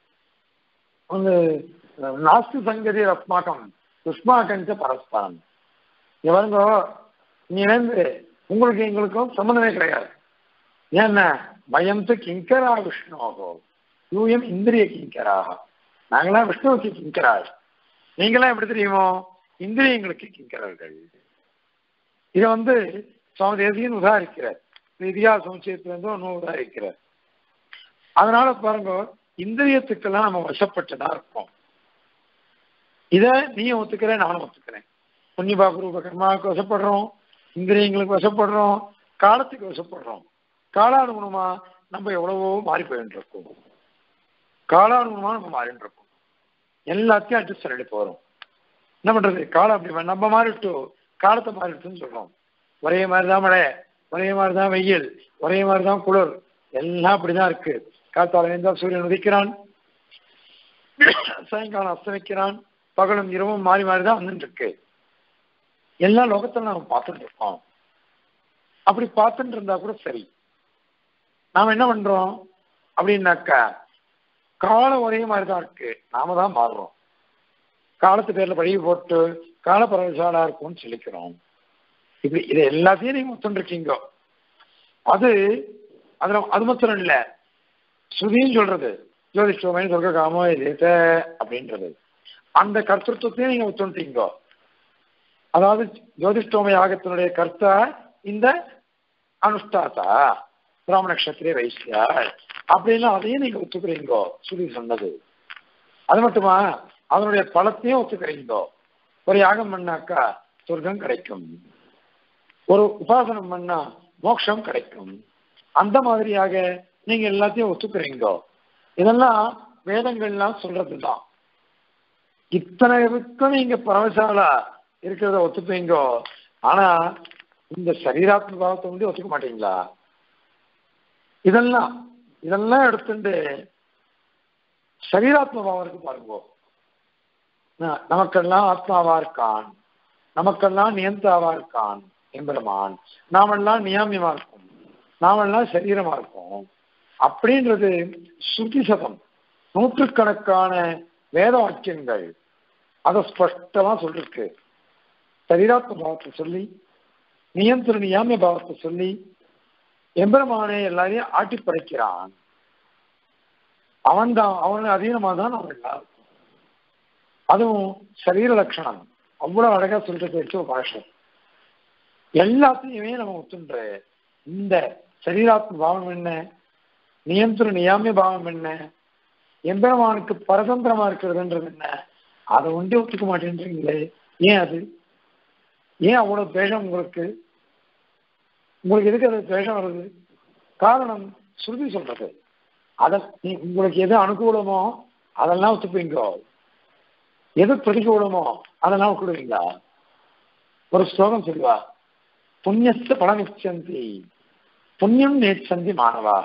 வந்து நாஸ்தி சங்கதி அஸ்மாக்கம் துஷ்மாக்கஞ்ச பரஸ்பரம். இவங்க இங்கிருந்து உங்களுக்கு எங்களுக்கும் சம்பந்தமே கிடையாது. ஏன்னா பயந்து கிங்கரா விஷ்ணுவோ யூயம் இந்திரிய கிங்கராக. நாங்களாம் விஷ்ணுவுக்கு கிங்கராள், நீங்களாம் எப்படி தெரியுமோ இந்திரியங்களுக்கு கிங்கரர்கள். இதை வந்து சுவாமி தேசியன் உதாரிக்கிறார், இதிகாச சமுச்சயத்திலிருந்து ஒன்றும் உதாரிக்கிறார். அதனால பாருங்க, இந்திரியத்துக்கெல்லாம் நம்ம வசப்பட்டுதா இருப்போம். இதை நீயும் ஒத்துக்கிறேன், நானும் ஒத்துக்கிறேன். புண்ணியபாபரூப கர்மாவுக்கு வசப்படுறோம், இந்திரியங்களுக்கு வசப்படுறோம், காலத்துக்கு வசப்படுறோம். காலானுகுணமா நம்ம எவ்வளவோ மாறி போயிட்டு இருக்கோம். காலானுகுணமா நம்ம மாறிட்டு இருக்கோம். எல்லாத்தையும் அட்ஜஸ்ட் பண்ணிட்டு போறோம். என்ன பண்றது, காலம் அப்படி நம்ம மாறிட்டு காலத்தை மாறிட்டுன்னு சொல்றோம். ஒரே மாதிரிதான் மழை, ஒரே மாதிரிதான் வெயில், ஒரே மாதிரிதான் குளிர், எல்லாம் அப்படிதான் இருக்கு. காத்தால இருந்தால் சூரியன் உதிக்கிறான், சாயங்காலம் அஸ்தமிக்கிறான், பகலும் இரவும் மாறி மாறிதான் வந்துட்டு இருக்கு. எல்லா லோகத்துல நம்ம பார்த்துட்டு இருக்கோம். அப்படி பார்த்துட்டு இருந்தா கூட சரி, நாம என்ன பண்றோம் அப்படின்னாக்கா காலம் ஒரே மாதிரிதான் இருக்கு, நாம தான் மாறுறோம். காலத்து பேர்ல பழகி போட்டு கால பரவசாலா இருக்கும்னு சொல்லிக்கிறோம். இப்படி இதை எல்லாத்தையும் நீங்க ஒத்துருக்கீங்க. அது அதுல அது மாத்திரம் இல்ல, ஸ்ருதியும் சொல்றது ஜோதிஷ்டோமை சொர்க்க காமோ இதேத அப்படின்றது. அந்த கர்த்தத்துவத்தையும் நீங்க ஒத்துட்டீங்க. அதாவது ஜோதிஷ்டோமை யாகத்தினுடைய கர்த்தா இந்த அனுஷ்டாத்தா பிராமண நட்சத்திரே வைசியா அப்படின்னு அதையும் நீங்க ஒத்துக்கிறீங்க ஸ்ருதி சொன்னது. அது மட்டுமா, அதனுடைய பலத்தையும் ஒத்துக்கிறீங்க. ஒரு யாகம் பண்ணாக்கா சொர்க்கம் கிடைக்கும், ஒரு உபாசனம் பண்ணா மோட்சம் கிடைக்கும். அந்த மாதிரியாக நீங்க எல்லாத்தையும் ஒத்துக்கிறீங்க. இதெல்லாம் வேதங்கள்லாம் சொல்றதுதான். இத்தனைக்கும் நீங்க பரமசாலா இருக்கிறத ஒத்துப்பீங்க. ஆனா இந்த சரீராத்ம பாவத்தை வந்து ஒத்துக்க மாட்டீங்களா? இதெல்லாம் இதெல்லாம் எடுத்துட்டு சரீராத்ம பாவம் இருக்கு பாருங்க. நமக்கெல்லாம் ஆத்மாவா இருக்கான், நமக்கெல்லாம் நியந்தாவா இருக்கான் எம்பெருமான், நாமெல்லாம் நியாமியமா இருக்கும், நாமெல்லாம் சரீரமா இருக்கும் அப்படின்றது ஸ்ருதி சதம் நூற்றுக்கணக்கான வேத வாக்கியங்கள் அதை ஸ்பஷ்டமா சொல்லிருக்கு. சரீராத்ம பாவத்தை சொல்லி, நியந்திர நியாமிய பாவத்தை சொல்லி எம்பெருமானே எல்லாரையும் ஆட்டி படைக்கிறான். அவன் தான், அவன் அதீனமாக தான் நம்ம எல்லாருக்கும். அதுவும் சரீர லட்சணம் அவ்வளவு அழகா சொல்லிட்டு போயிடுச்சு பாஷம். எல்லாத்தையுமே நம்ம ஒத்துன்ற இந்த சரீராத்ம பாவம் என்ன, நியந்திர நியாமிய பாவம் என்ன, எம்பெருமானுக்கு பரதந்திரமா இருக்கிறதுன்றது என்ன, அதை ஒன்றே ஒத்துக்க மாட்டேன்றீங்களே. ஏன் அது, ஏன் அவ்வளவு துவேஷம் உங்களுக்கு? உங்களுக்கு எதுக்கு அது துவேஷம் வருது? காரணம் ஸ்ருதி சொல்றது. அதை நீ உங்களுக்கு எது அனுகூலமோ அதெல்லாம் ஒத்துப்பீங்க, எது பிரதிகூலமோ அதெல்லாம் ஒத்துடுவீங்களா? ஒரு ஸ்லோகம் சொல்லுவா, புண்ணியஸ்த பலமிச்சந்தி புண்ணியம் நேச்சந்தி மாணவாக,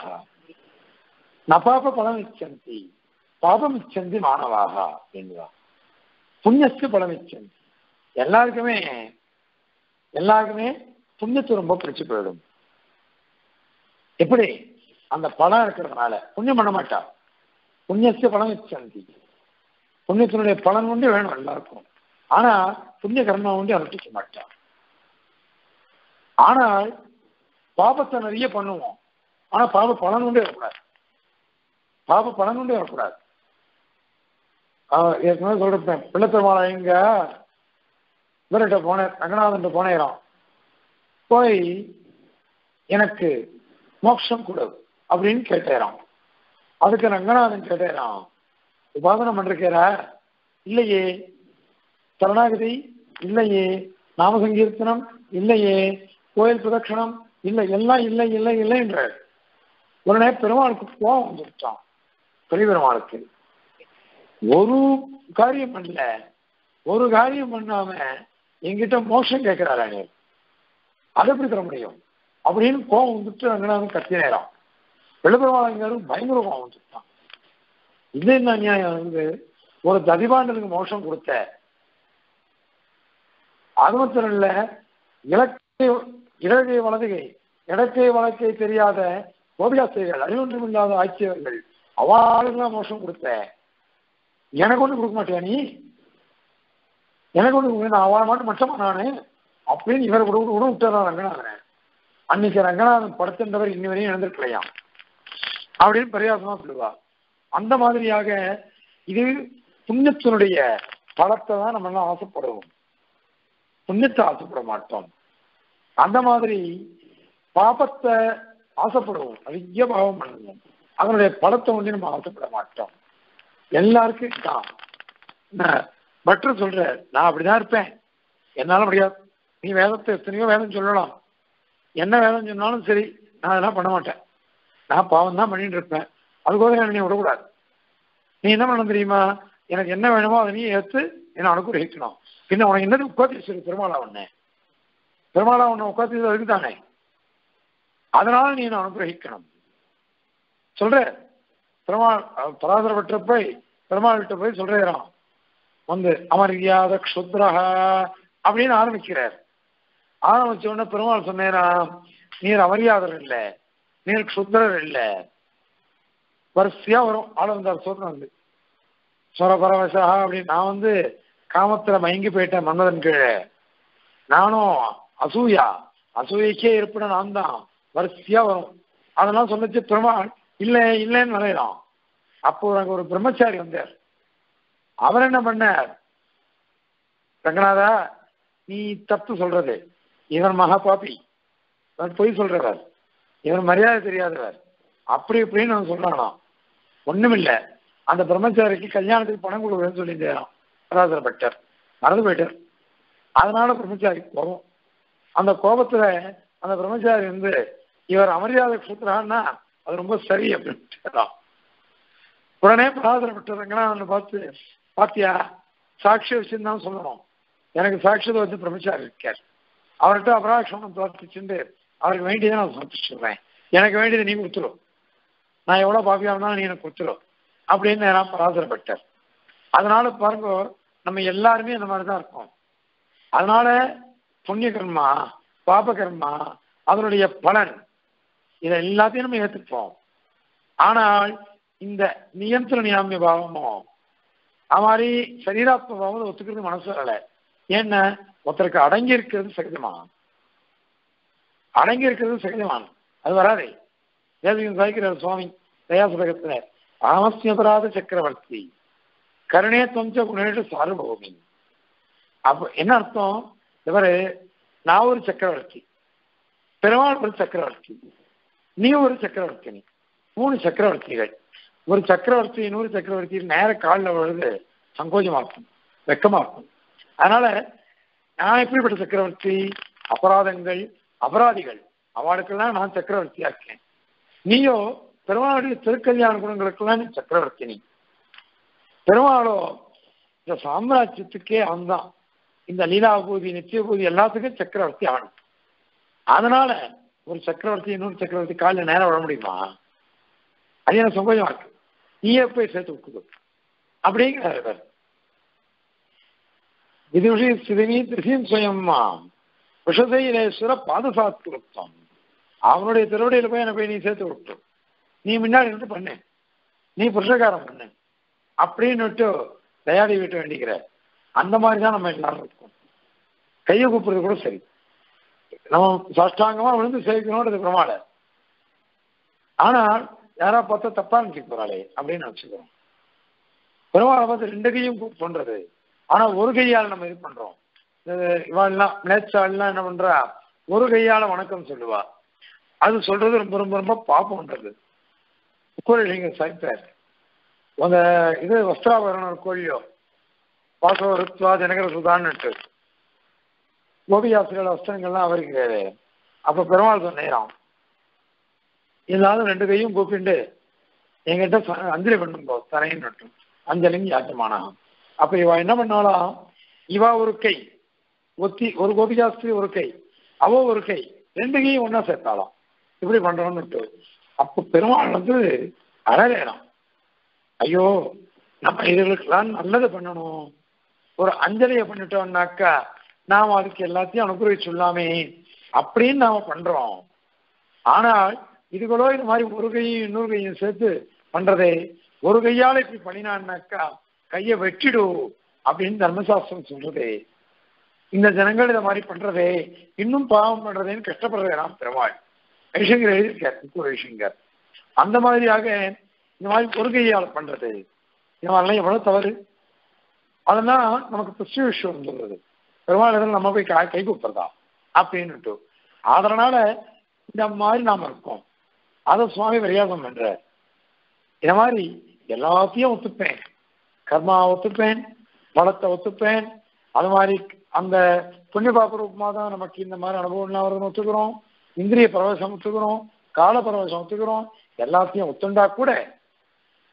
நபாப பலமிச்சந்தி பாபம் இச்சந்தி மாணவாக அப்படின்வா. புண்ணியஸ்த பலமிச்சந்தி, எல்லாருக்குமே எல்லாருக்குமே புண்ணியத்தை ரொம்ப பிடிச்சு போயிடும். எப்படி? அந்த பலம் இருக்கிறதுனால புண்ணியம் பண்ண மாட்டா. புண்ணியஸ்த பலமிச்சந்தி, புண்ணியத்தினுடைய பலன் ஒன்று வேணும் எல்லாருக்கும். ஆனா புண்ணிய கர்மா ஒன்று அனுஷ்டிக்க மாட்டான். ஆனால் பாபத்தை நிறைய பண்ணுவோம், ஆனா பாப பலன் ஒன்றே வரக்கூடாது, பாப பலன் ஒன்றே வரக்கூடாது. ஏற்கனவே சொல்றேன், பிள்ளைத்தருமாளா எங்க இவர்கிட்ட போன ரங்கநாதன் போனேறான், போய் எனக்கு மோட்சம் கொடு அப்படின்னு கேட்டேறான். அதுக்கு ரங்கநாதன் கேட்டேறான், உபாசனம் பண்றீரா? இல்லையே. சரணாகதி இல்லையே. நாமசங்கீர்த்தனம் இல்லையே. கோயில் பிரதட்சணம் இல்லை. எல்லாம் இல்லை இல்லை இல்லை என்ற உடனே பெருமாளுக்கு கோபம் வந்துட்டான். பெரிய பெருமாளுக்கு ஒரு காரியம் பண்ணல, ஒரு காரியம் பண்ணாம என்கிட்ட மோட்சம் கேட்கிறாரானே, அதை எப்படி தர முடியும் அப்படின்னு கோபம் வந்துட்டு ரங்கநாதன் கத்தி நேரம். பெருமாளுங்காரும் பயங்கர கோபம் வந்துட்டான். இது என்ன நியாயம்? வந்து ஒரு ததிபாண்டனுக்கு மோட்சம் கொடுத்த, அது மாத்திரம் இல்ல, இலக்கை இடகை வலதுகை இடக்கை வழக்கை தெரியாத கோபிகாஸ்திரிகள், அறிவொன்றும் இல்லாத ஆட்சியவர்கள், அவளுக்கெல்லாம் மோட்சம் கொடுத்த, எனக்கு ஒன்று கொடுக்க மாட்டியா நீ? எனக்கு ஒன்று கொடுக்க, நான் அவளை மட்டும் மட்டமா நானு அப்படின்னு இவரை கூட கூட விட்டுறான் ரங்கநாதன். அன்னைக்கு ரங்கநாதன் படுத்தின்றவர் இன்னி வரையும் எழுந்திருக்கலையாம் அப்படின்னு பரியாசமா சொல்லுவா. அந்த மாதிரியாக இது புண்ணியத்தினுடைய பலத்தை தான் நம்ம எல்லாம் ஆசைப்படுவோம், புண்ணியத்தை ஆசைப்பட மாட்டோம். அந்த மாதிரி பாபத்தை ஆசைப்படுவோம், அதிக பாவம் பண்ணுவோம், அதனுடைய பலத்தை வந்து நம்ம ஆசைப்பட மாட்டோம். எல்லாருக்கும் தான் பட்டர் சொல்ற, நான் அப்படிதான் இருப்பேன், என்னால முடியாது. நீ வேதத்தை எத்தனையோ வேதம் சொல்லலாம், என்ன வேதம் சொன்னாலும் சரி, நான் அதெல்லாம் பண்ண மாட்டேன், நான் பாவம் தான் பண்ணிட்டு இருப்பேன், அதுக்கோசரம் நீ விடக்கூடாது. நீ என்ன பண்ணணும் தெரியுமா, எனக்கு என்ன வேணுமோ அதை நீ ஏற்று என்ன அனுகிரகிக்கணும். பின்ன உனக்கு என்னது உட்காந்து சொல்லு, பெருமாளா ஒண்ணு பெருமாளா ஒண்ணு உட்காந்து அதுக்கு தானே, அதனால நீ என்ன அனுகிரகிக்கணும் சொல்ற. பெருமாள் பராசரப்பட்ட போய் பெருமாள் கிட்ட போய் சொல்றான் வந்து அமரியாத க்ஷுத்ரஹ அப்படின்னு ஆரம்பிக்கிறார். ஆரம்பிச்ச உடனே பெருமாள் சொன்னேராம், நீர் அமரியாதர் இல்லை, நீர் க்ஷுத்ரர் இல்லை. வரிசையா வரும் ஆளவந்தார் சோதனை வந்து சொர பரவசா அப்படின்னு. நான் வந்து காமத்துல மயங்கி போயிட்டேன் மன்மதன் கீழே, நானும் அசூயா அசூயக்கே இருப்பிட நான் தான், வரிசையா வரும். அதெல்லாம் சொல்லிச்சு பெருமாள் இல்லை இல்லைன்னு நினைறான். அப்போ அங்க ஒரு பிரம்மச்சாரி வந்தார். அவர் என்ன பண்ணார், ரங்கநாதா நீ தப்பு சொல்றது, இவன் மகா பாப்பி, இவன் பொய் சொல்றவர், இவன் மரியாதை தெரியாதவர், அப்படி இப்படின்னு அவன் சொல்றானாம். ஒண்ணுமில்லை, அந்த பிரம்மச்சாரிக்கு கல்யாணத்துக்கு பணம் கொடுக்குறேன்னு சொல்லியிருந்தேன் பராசரப்பட்டர், மறந்து போயிட்டார். அதனால பிரம்மச்சாரி கோபம். அந்த கோபத்துல அந்த பிரம்மச்சாரி வந்து இவர் அமரியாதை சூத்திரான்னா அது ரொம்ப சரி அப்படின்னு உடனே பராசரப்பட்டவங்கன்னா அவனை பார்த்து, பாத்தியா சாட்சி வச்சுன்னு தான் சொல்லணும், எனக்கு சாட்சியத்தை வச்சு பிரம்மச்சாரி இருக்கார், அவர்கிட்ட அபராட்சம் பிரார்த்திச்சுட்டு அவருக்கு வேண்டியதை நான் சமர்ப்பிச்சுடுறேன், எனக்கு வேண்டியதை நீ கொடுத்துரும், நான் எவ்வளவு பாப்பியா இருந்தாலும் நீ எனக்கு கொடுத்துரும் அப்படின்னு நான் பராசரப்பட்டார். அதனால பாருங்க நம்ம எல்லாருமே அந்த மாதிரிதான் இருக்கோம். அதனால புண்ணிய கர்மா பாப கர்மா அதனுடைய பலன் இதை எல்லாத்தையும் நம்ம ஏற்றுப்போம். ஆனால் இந்த நியந்திர நியாமிய பாவமோ அது மாதிரி சரீராத்ம பாவம் ஒத்துக்கிறது மனசு வரல. ஏன்னா ஒருத்தருக்கு அடங்கி இருக்கிறது சகஜமான, அடங்கி இருக்கிறது சகஜமான, அது வராதே. தேவகின் சாய்க்கிறார் சுவாமி தயாசுலகத்துல, ஆமஸ்யபராத சக்கரவர்த்தி கருணே தொஞ்ச குணேஷ சார்பூமி. அப்ப என்ன அர்த்தம், இவரு நான் ஒரு சக்கரவர்த்தி, பெருமாள் ஒரு சக்கரவர்த்தி, நீ ஒரு சக்கரவர்த்தி, நீ மூணு சக்கரவர்த்திகள். ஒரு சக்கரவர்த்தி இன்னொரு சக்கரவர்த்தி நேர காலில் விழுது சங்கோஜமாக்கும், வெக்கமாக்கும். அதனால நான் எப்படிப்பட்ட சக்கரவர்த்தி, அபராதங்கள் அபராதிகள் அவளுக்கெல்லாம் நான் சக்கரவர்த்தியா இருக்கேன். நீயோ பெருமாளுடைய திருக்கல்யாண குணங்களுக்கெல்லாம் நீ சக்கரவர்த்தி. நீ பெருமாளோ இந்த சாம்ராஜ்யத்துக்கே அவன் தான், இந்த லீலாபூதி நித்தியபூதி எல்லாத்துக்கும் சக்கரவர்த்தி அவன். அதனால ஒரு சக்கரவர்த்தி இன்னொரு சக்கரவர்த்தி காலில் நேரம் வர முடியுமா, அது எனக்கு சங்கோஜமா இருக்கு, நீயே போய் சேர்த்து விட்டுக்கோ அப்படிங்கிறார். இது விஷயம் சிறுமி திருசியும் சுயம்மா விஷசையிலேஸ்வர பாதுசாத்ருத்தம், அவனுடைய திருவடியில போய் என்ன போய் நீ சேர்த்து விட்டு, நீ முன்னாடி இருந்து பண்ணு, நீ புருஷகாரம் பண்ணு அப்படின்னு தயாரி விட்டு வேண்டிக்கிற. அந்த மாதிரி தான் நம்ம எல்லாரும் இருக்கோம். கையை கூப்பிடுறது கூட சரி, நம்ம சாஷ்டாங்கமா விழுந்து சேவிக்கணும்ன்றது பிரமாட. ஆனால் யாரா பார்த்தா தப்பா நினைச்சுக்க போறாளே அப்படின்னு நினைச்சுக்கிறோம். பெருமாளை பார்த்து ரெண்டு கையும் பண்றது, ஆனா ஒரு கையால் நம்ம இது பண்றோம். இவாள்லாம் நேச்சாள்லாம் என்ன பண்றா, ஒரு கையால வணக்கம் சொல்லுவா, அது சொல்றது ரொம்ப ரொம்ப ரொம்ப பாப்பம்ன்றது. கோழிங்க சாய்ப்பார் உங்க இது வஸ்திராபரணம் கோழியோ பாசவருத்வா ஜனகர சுதான்னுட்டு கோபியாசிரியர் வஸ்திரங்கள்லாம் அவருக்கு. அப்ப பெருமாள் சொன்னேராம், எல்லாரும் ரெண்டு கையும் கூப்பிண்டு என்கிட்ட அஞ்சலி பண்ணுங்கோ தரையின் நட்டும் அஞ்சலிங்க யாச்சமானா. அப்ப இவா என்ன பண்ணாலாம், இவா ஒரு கை ஒத்தி, ஒரு கோபிகாஸ்திரி ஒரு கை, அவ ஒரு கை, ரெண்டு கையும் ஒன்னா சேர்த்தாலாம், இப்படி பண்றோம்னுட்டு. அப்ப பெருமாள் வந்து அழகேறான், ஐயோ நம்ம இதுகளுக்கெல்லாம் நல்லது பண்ணணும், ஒரு அஞ்சலியை பண்ணிட்டோம்னாக்கா நாம் அதுக்கு எல்லாத்தையும் அனுகிரகிச்சு சொல்லாமே அப்படின்னு நாம பண்றோம். ஆனால் இதுகளோ இது மாதிரி ஒரு கையும் இன்னொரு கையும் சேர்த்து பண்றதே, ஒரு கையால இப்படி பண்ணினான்னாக்கா கையை வெட்டிடும் அப்படின்னு தர்மசாஸ்திரம் சொல்றதே. இந்த ஜனங்கள் இதை மாதிரி பண்றதே இன்னும் பாவம் பண்றதேன்னு கஷ்டப்படுறேன் பெருமாள். ஐஷங்கர் எழுதியிருக்கார் முக்கூர் ஐஷங்கர். அந்த மாதிரியாக இந்த மாதிரி ஒரு கையால பண்றது இந்த மாதிரிலாம் எவ்வளவு தவறு. அதெல்லாம் நமக்கு புஷ்டி விஷயம் சொல்றது, பெருமாள் நம்ம போய் கை கை கூப்பிடுறதா அப்படின்னுட்டு. அதனால இந்த மாதிரி நாம இருக்கோம். அதை சுவாமி பரியாசம் பண்ற. இந்த மாதிரி எல்லாத்தையும் ஒத்துப்பேன், கர்மா ஒத்துப்பேன், பலத்தை ஒத்துப்பேன், அது மாதிரி அந்த புண்ணிய பாப்ப ரூபமாக தான் நமக்கு இந்த மாதிரி அனுபவம்லாம் வருதுன்னு ஒத்துக்கிறோம், இந்திரிய பரவசம் ஒத்துக்கிறோம், கால பரவசம் ஒத்துக்கிறோம், எல்லாத்தையும் ஒத்துண்டா கூட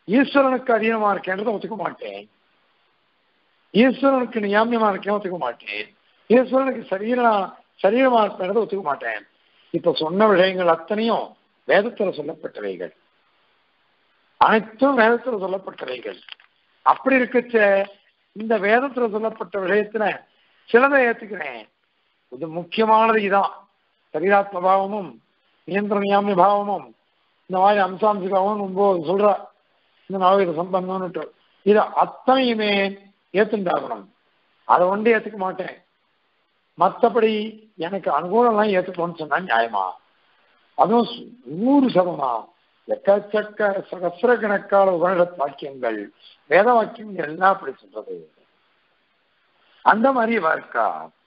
ஈஸ்வரனுக்கு அதீனமா இருக்கேன்றதை ஒத்துக்க மாட்டேன், ஈஸ்வரனுக்கு நியாமியமா இருக்கேன் ஒத்துக்க மாட்டேன், ஈஸ்வரனுக்கு சரீரா சரீரமா இருப்பேன்றதை ஒத்துக்க மாட்டேன். இப்ப சொன்ன விஷயங்கள் அத்தனையும் வேதத்துல சொல்லப்பட்டவைகள், அனைத்தும் வேதத்துல சொல்லப்பட்டவைகள். அப்படி இருக்கச்ச இந்த வேதத்துல சொல்லப்பட்ட விஷயத்துல சிலதை ஏத்துக்கிறேன். இது முக்கியமானது இதான், சரீராத்ம பாவமும் நியந்திர நியாமிய பாவமும் இந்த மாதிரி அம்சாம்சி பாவம் ஒன்பது சொல்ற இந்த நாவக சம்பந்தம்னுட்டு இது அத்தனையுமே ஏத்துண்டாகணும். அதை ஒன்றே ஏத்துக்க மாட்டேன். மற்றபடி எனக்கு அனுகூலம்லாம் ஏத்துக்கணும்னு சொன்னா நியாயமா? அதுவும் நூறு சதமா எக்கச்சக்க சகசிர கணக்கான உபனிஷத் வாக்கியங்கள் வேத வாக்கியங்கள் எல்லாம் அப்படி சொல்றது. அந்த மாதிரி இவா இருக்கா.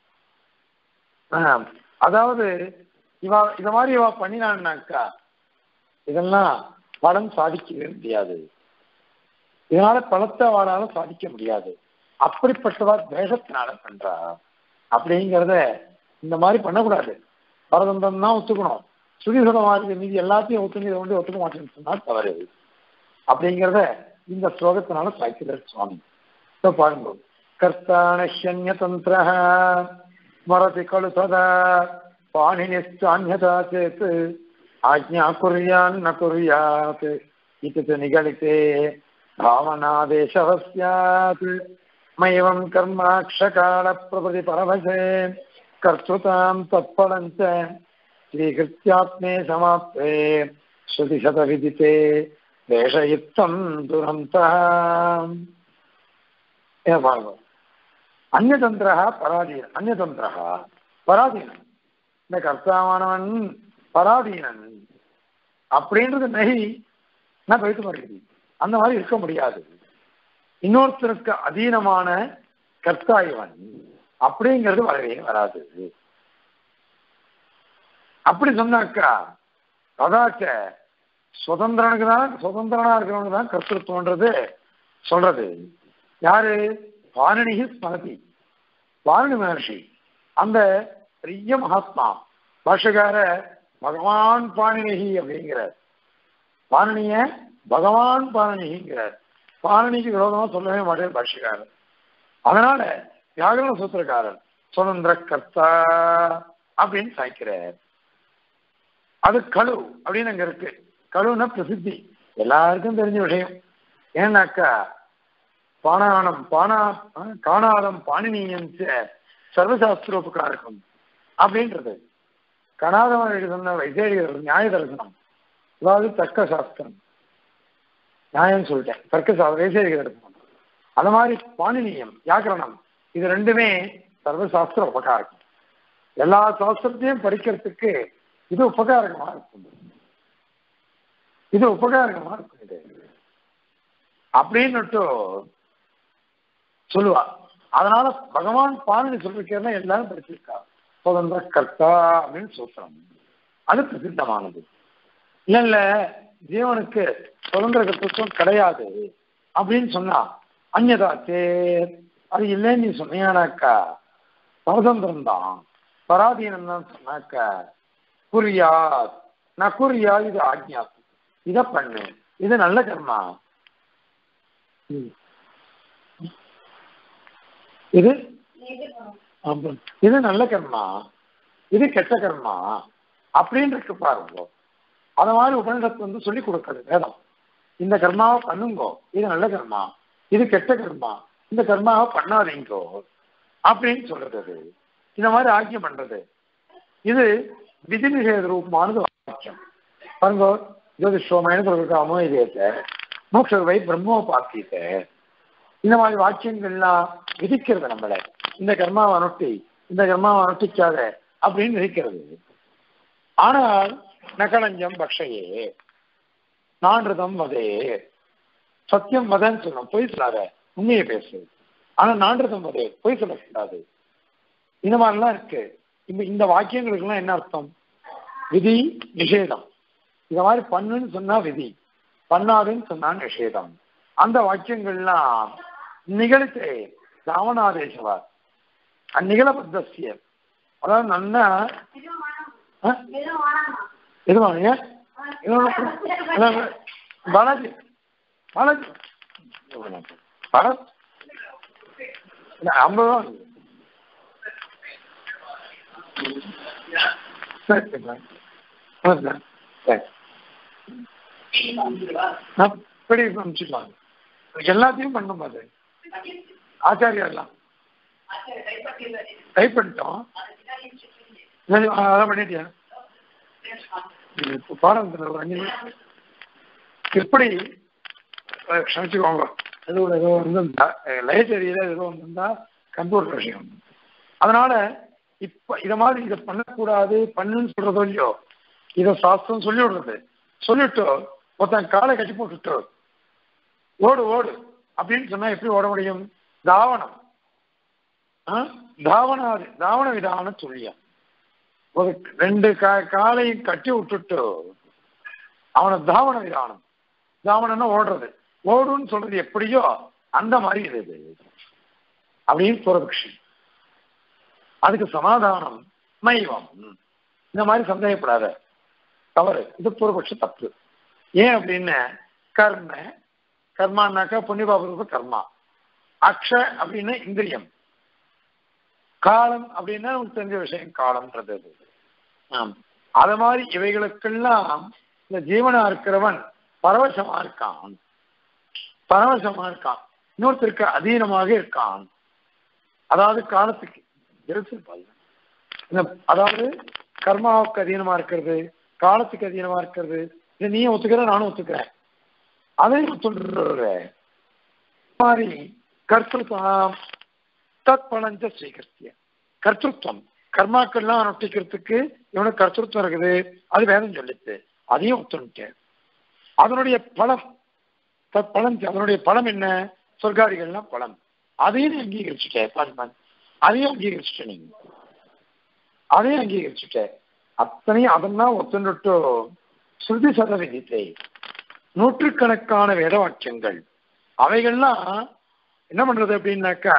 அதாவது இவா இத மாதிரி இவா பண்ணினான்னாக்கா இதெல்லாம் பலம் சாதிக்கவே முடியாது, இதனால பலத்தை வாழால சாதிக்க முடியாது. அப்படிப்பட்டவா தேசத்தினால பண்றா அப்படிங்கிறத இந்த மாதிரி பண்ணக்கூடாது. பரதந்தம் தான் ஒத்துக்கணும், சுதிசுடமா இருக்கு மீதி எல்லாத்தையும் ஒத்துங்க இதை ஒன்று ஒத்துக்க மாட்டேன்னு சொன்னா தவறு அப்படிங்கிறத இந்த ஸ்லோகத்தினால சாய்க்கிறார் சுவாமி. பாருங்க, கர்த்தானஹ்யன்ய தந்திர ஸ்மரதி கலு சதா பாணினிஸ்தான்யதா சேத் ஆஜ்ஞா குர்யான் ந குர்யாத் இது நிகழித்தே பாவனாதேசவ ஸ்யாத் மயவம் கர்மாக்ஷகால பிரபதி பரவசே கர்த்துதாம் தத்பலஞ்ச ஸ்ரீகிருத்யாத்மே சமாப்தே ஸ்ருதிசத விதித்தே தேசயுக்தம் துரந்தம். அந்நதந்திர பராதீன அந்நதந்திர பராதீனன், இந்த கர்த்தாவானவன் பராதீனன் அப்படின்றது நகி நான் போயிட்டு வருகிறது. அந்த மாதிரி இருக்க முடியாது. இன்னொருத்தருக்கு அதீனமான கர்த்தா இவன் அப்படிங்கிறது வரவே வராது. அப்படி சொன்னாக்கா அதாச்ச சுதந்திரனுக்கு தான் சுதந்திரனா இருக்கிறவனுக்கு தான் கர்த்தத்துவன்றது சொல்றது. யாரு? பாணினி ஸ்மரதி, பாணினி மகர்ஷி, அந்த பெரிய மகாத்மா பாஷகார பகவான் பாணினிகி அப்படிங்கிறார். பாணினிய பகவான் பாணினிங்கிறார். பாணினிக்கு விரோதமா சொல்லவே மாட்டேன் பாஷகாரர். அதனால வியாகரண சூத்திரக்காரர் சுதந்திர கர்த்தா அப்படின்னு சாய்க்கிறார். அது கழு அப்படின்னு அங்க இருக்கு. கழுவுனா பிரசித்தி, எல்லாருக்கும் தெரிஞ்ச விஷயம். ஏன்னாக்கா பாணானம் பானா காணாதம் பாணினியன் சர்வசாஸ்திரோபகாரகம் அப்படின்றது கணாதவன் சொன்ன வைசேடிகர் நியாய தரிசனம், அதாவது தர்க்க சாஸ்திரம். நியாயம் சொல்லிட்டேன், தர்க்க சா வைசேடிகர் தரிசனம். அது மாதிரி பாணினியம் வியாக்கரணம் இது ரெண்டுமே சர்வசாஸ்திர உபகாரகம். எல்லா சாஸ்திரத்தையும் படிக்கிறதுக்கு இது உபகாரகமா இருக்கும். இது உபகாரகமா இருக்கும் இது அப்படின்னுட்டு சொல்லுவா. அதனால பகவான் பாணினி சொல்லிருக்கேன்னா எல்லாரும் படிச்சிருக்கா. சுதந்திர கர்த்தா அப்படின்னு சூத்திரம் அது பிரசித்தமானது. இல்ல இல்ல ஜீவனுக்கு சுதந்திர கர்த்தத்துவம் கிடையாது அப்படின்னு சொன்னா அந்நதாச்சே அது இல்லைன்னு நீ சொன்னியானாக்கா சுதந்திரம் தான் பராதீனம் தான் சொன்னாக்கா குறியா நான் குறியா இது ஆக்ஞா, இத பண்ணு, இது நல்ல கர்மா, இது இது நல்ல கர்மா, இது கெட்ட கர்மா அப்படின்னு இருக்கு பாருங்க. அத மாதிரி உபனிஷத்து வந்து சொல்லி கொடுக்குறது வேதம். இந்த கர்மாவை பண்ணுங்கோ, இது நல்ல கர்மா, இது கெட்ட கர்மா, இந்த கர்மாவை பண்ணாதீங்கோ அப்படின்னு சொல்றது. இந்த மாதிரி ஆக்கியம் பண்றது இது விதி நிஷேத ரூபமானது வாக்கியம். பாருங்க, ஜோதிஷோமயன்னு சொல்லிருக்க அமோதயத்தை மோட்ச வை பிரம்மோ பாத்தியத்தை இந்த மாதிரி வாக்கியங்கள்லாம் விதிக்கிறது நம்மளை. இந்த கர்மாவை அனுஷ்டி, இந்த கர்மாவை அனுஷ்டிக்காத அப்படின்னு விதிக்கிறது. ஆனால் நகலஞ்சம் பக்ஷையே நான்றுதம் வதே, சத்தியம் வதன்னு சொல்லணும், பொய் சொல்லாத, உண்மையை பேசு. ஆனா நான்றுதம் வதே, பொய் சொல்லக்கூடாது. இந்த மாதிரிலாம் இருக்கு. இந்த இந்த வாக்கியங்களுக்கெல்லாம் என்ன அர்த்தம்? விதி நிஷேதம். இந்த மாதிரி பண்ணுன்னு சொன்னா விதி, பண்ணாதுன்னு சொன்னா நிஷேதம். அந்த வாக்கியங்கள்லாம் நிகழ்த்தே ராவணாதேசவார் அந்நிகழபத்திய, அதாவது நல்லா எது வாங்க பாலாஜி பல பல ஐம்பது ரூபா சரி சார் சார் சரி நான் படி அனுப்பிச்சுக்கலாம் எல்லாத்தையும் பண்ணும் அது ஆச்சாரியெல்லாம் டைப் பண்ணிட்டோம் அதான் பண்ணிட்டியா இப்போ பாடம் ஒரு அஞ்சு நிமிஷம் எப்படி க்ஷமிச்சுக்கோங்க எதுவும் ஏதோ வந்திருந்தா லைப்ரரியில் ஏதோ வந்திருந்தா கம்ப்யூட்டர் விஷயம் அதனால இப்போ இதை மாதிரி இதை பண்ணக்கூடாது பண்ணுன்னு சொல்றதோ இல்லையோ இதை சாஸ்திரம் சொல்லி விடுறது சொல்லிட்டு ஒருத்தன் காலை கட்டி போட்டுட்டு ஓடு ஓடு அப்படின்னு சொன்னா எப்படி ஓட முடியும்? தாவணம் தாவண தாவண விதானம் சொல்லியா ஒரு ரெண்டு கா காலையும் கட்டி விட்டுட்டு அவனை தாவண விதானம் தாவணம்னா ஓடுறது ஓடுன்னு சொல்றது எப்படியோ அந்த மாதிரி இது அப்படின்னு பூர்வபக்ஷி. அதுக்கு சமாதானம் மைவம் இந்த மாதிரி சந்தேகப்படாத தவறு இது பூர்வபக்ஷ தப்பு. ஏன் அப்படின்னு கர்ம கர்மானாக்கா புண்ணியபாபுக்கு கர்மா அக்ஷ அப்படின்னா இந்திரியம் காலம் அப்படின்னா நமக்கு தெரிஞ்ச விஷயம் காலம்ன்றது. ஆம் அது மாதிரி இவைகளுக்கெல்லாம் இந்த ஜீவனா இருக்கிறவன் பரவசமா இருக்கான் பரவசமா இருக்கான் இன்னொருத்தருக்கு அதீனமாக இருக்கான். அதாவது காலத்துக்கு அதாவது கர்மாவுக்கு அதீனமா இருக்கிறது காலத்துக்கு அதீனமா இருக்கிறது இதை நீயும் ஒத்துக்கிற நானும் ஒத்துக்கிறேன் அதையும் ஒத்துன்ற மாதிரி கர்த்தம் தத் பலஞ்ச ஸ்வீகரித்திய கர்த்தத்துவம் கர்மாக்கள்லாம் அனுஷ்டிக்கிறதுக்கு இவனுக்கு கர்த்தத்துவம் இருக்குது அது வேதம் சொல்லிச்சு அதையும் ஒத்துணுட்டேன். அதனுடைய பலம் தத் பலன் அதனுடைய பலம் என்ன சொர்க்காதிகள்லாம் பலம் அதையும் அங்கீகரிச்சுட்டேன் பாஜ்மான் அதையும் அங்கீகரிச்சுட்டேன் நீங்க அதையும் அங்கீகரிச்சுட்டேன் அத்தனையும் அதெல்லாம் ஒத்துண்டுட்டோ ஸ்ருதி சதவிதித்தை நூற்றுக்கணக்கான வேத வாக்கியங்கள் அவைகள்லாம் என்ன பண்றது அப்படின்னாக்கா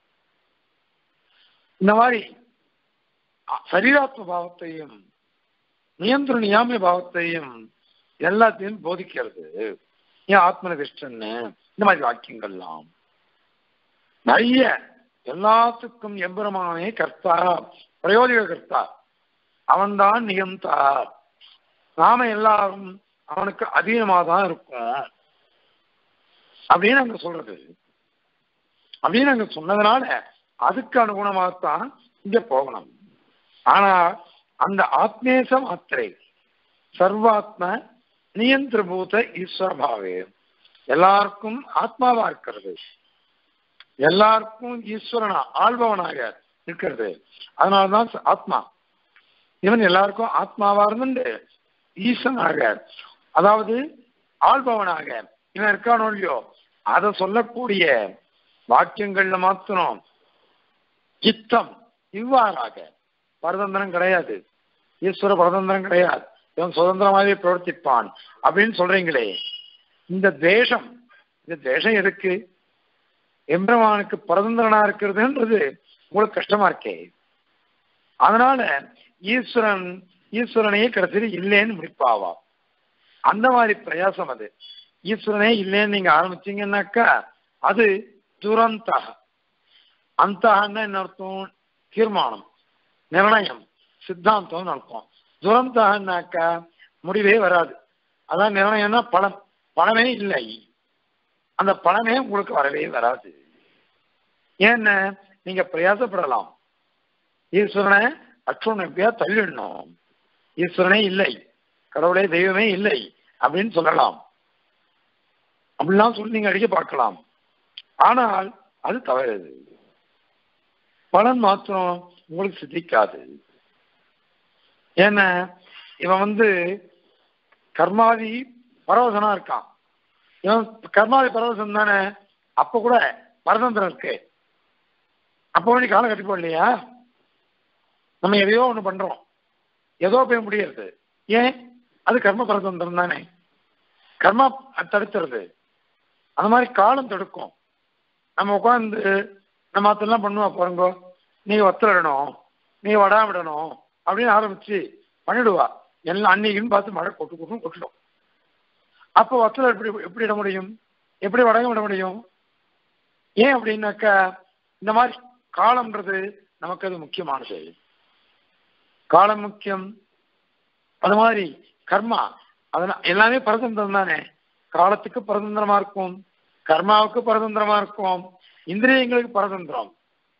இந்த மாதிரி சரீராத்ம பாவத்தையும் நியந்திர நியாமிய பாவத்தையும் எல்லாத்தையும் போதிக்கிறது. ஏன் ஆத்மனிஷ்டன்னு இந்த மாதிரி வாக்கியங்கள்லாம் நிறைய எல்லாத்துக்கும் எம்பெருமானே கர்த்தா பிரயோஜக கர்த்தா அவன்தான் நியந்தா நாம எல்லாரும் அவனுக்கு அதீனமாக தான் இருக்கும் அப்படின்னு அங்க சொல்றது. அப்படின்னு அங்க சொன்னதுனால அதுக்கு அனுகுணமாகத்தான் இங்க போகணும். ஆனா அந்த ஆத்மேச மாத்திரை சர்வாத்ம நியந்திரபூத ஈஸ்வரபாவே எல்லாருக்கும் ஆத்மாவா இருக்கிறது எல்லாருக்கும் ஈஸ்வரனா ஆள்பவனாக இருக்கிறது. அதனாலதான் ஆத்மா இவன் எல்லாருக்கும் ஆத்மாவா இருந்து ஈஸ்வரனாக அதாவது ஆள்பவனாக இவன் இருக்கானோ இல்லையோ அதை சொல்லக்கூடிய வாக்கியங்கள்ல மாத்திரம் சித்தம் இவ்வாறாக பரதந்திரம் கிடையாது ஈஸ்வர பரதந்திரம் கிடையாது இவன் சுதந்திரமாகவே பிரவர்த்திப்பான் அப்படின்னு சொல்றீங்களே இந்த தேசம் இந்த தேசம் எதுக்கு எம்பெருமானுக்கு பரதந்திரனா இருக்கிறதுன்றது உங்களுக்கு கஷ்டமா இருக்கே. அதனால ஈஸ்வரன் ஈஸ்வரனையே கடைசியில் இல்லைன்னு முடிப்பாவா அந்த மாதிரி பிரயாசம் அது. ஈஸ்வரனே இல்லைன்னு நீங்க ஆரம்பிச்சீங்கன்னாக்கா அது துரந்தக அந்தகன்னா என்ன அர்த்தம் தீர்மானம் நிர்ணயம் சித்தாந்தம்னு அர்த்தம். துரந்தகன்னாக்கா முடிவே வராது. அதான் நிர்ணயம்னா பலன் பலமே இல்லை அந்த பலனே உங்களுக்கு வரவே வராது. ஏன்னா நீங்க பிரயாசப்படலாம் ஈஸ்வரனை அற்றுண எப்படியா தள்ளிடணும் ஈஸ்வரனே இல்லை கடவுளே தெய்வமே இல்லை அப்படின்னு சொல்லலாம் அப்படிலாம் சொல்லி நீங்க அடிக்க பார்க்கலாம். ஆனால் அது தவறு பலன் மாத்திரம் உங்களுக்கு சித்திக்காது. ஏன்னா இவன் வந்து கர்மாதி பரவசனா இருக்கான் இவன் கர்மாதி பரவசம் தானே அப்ப கூட பரதந்திரம் இருக்கு அப்போ வேண்டி காலம் கட்டி போடலையா நம்ம எதையோ ஒண்ணு பண்றோம் ஏதோ போய் முடியாது ஏன் அது கர்ம பரதந்திரம் தானே கர்மா தடுத்துறது அந்த மாதிரி காலம் தடுக்கும். நம்ம உட்காந்து நம்ம அதெல்லாம் பண்ணுவா பாருங்க நீங்க வத்திரணும் நீங்க வடா விடணும் அப்படின்னு ஆரம்பிச்சு பண்ணிடுவா எல்லாம் அன்னைக்குன்னு பார்த்து மழை கொட்டு கொட்டும் கொட்டுடும். அப்போ வத்தல எப்படி எப்படி இட முடியும் எப்படி வடகம் விட முடியும்? ஏன் அப்படின்னாக்கா இந்த மாதிரி காலம்ன்றது நமக்கு அது முக்கியமானது. காலம் முக்கியம். அது மாதிரி கர்மா அதெல்லாம் எல்லாமே பரதந்திரம் தானே. காலத்துக்கு பரதந்திரமா இருக்கும், கர்மாவுக்கு பரதந்திரமா இருக்கும், இந்திரியங்களுக்கு பரதந்திரம்.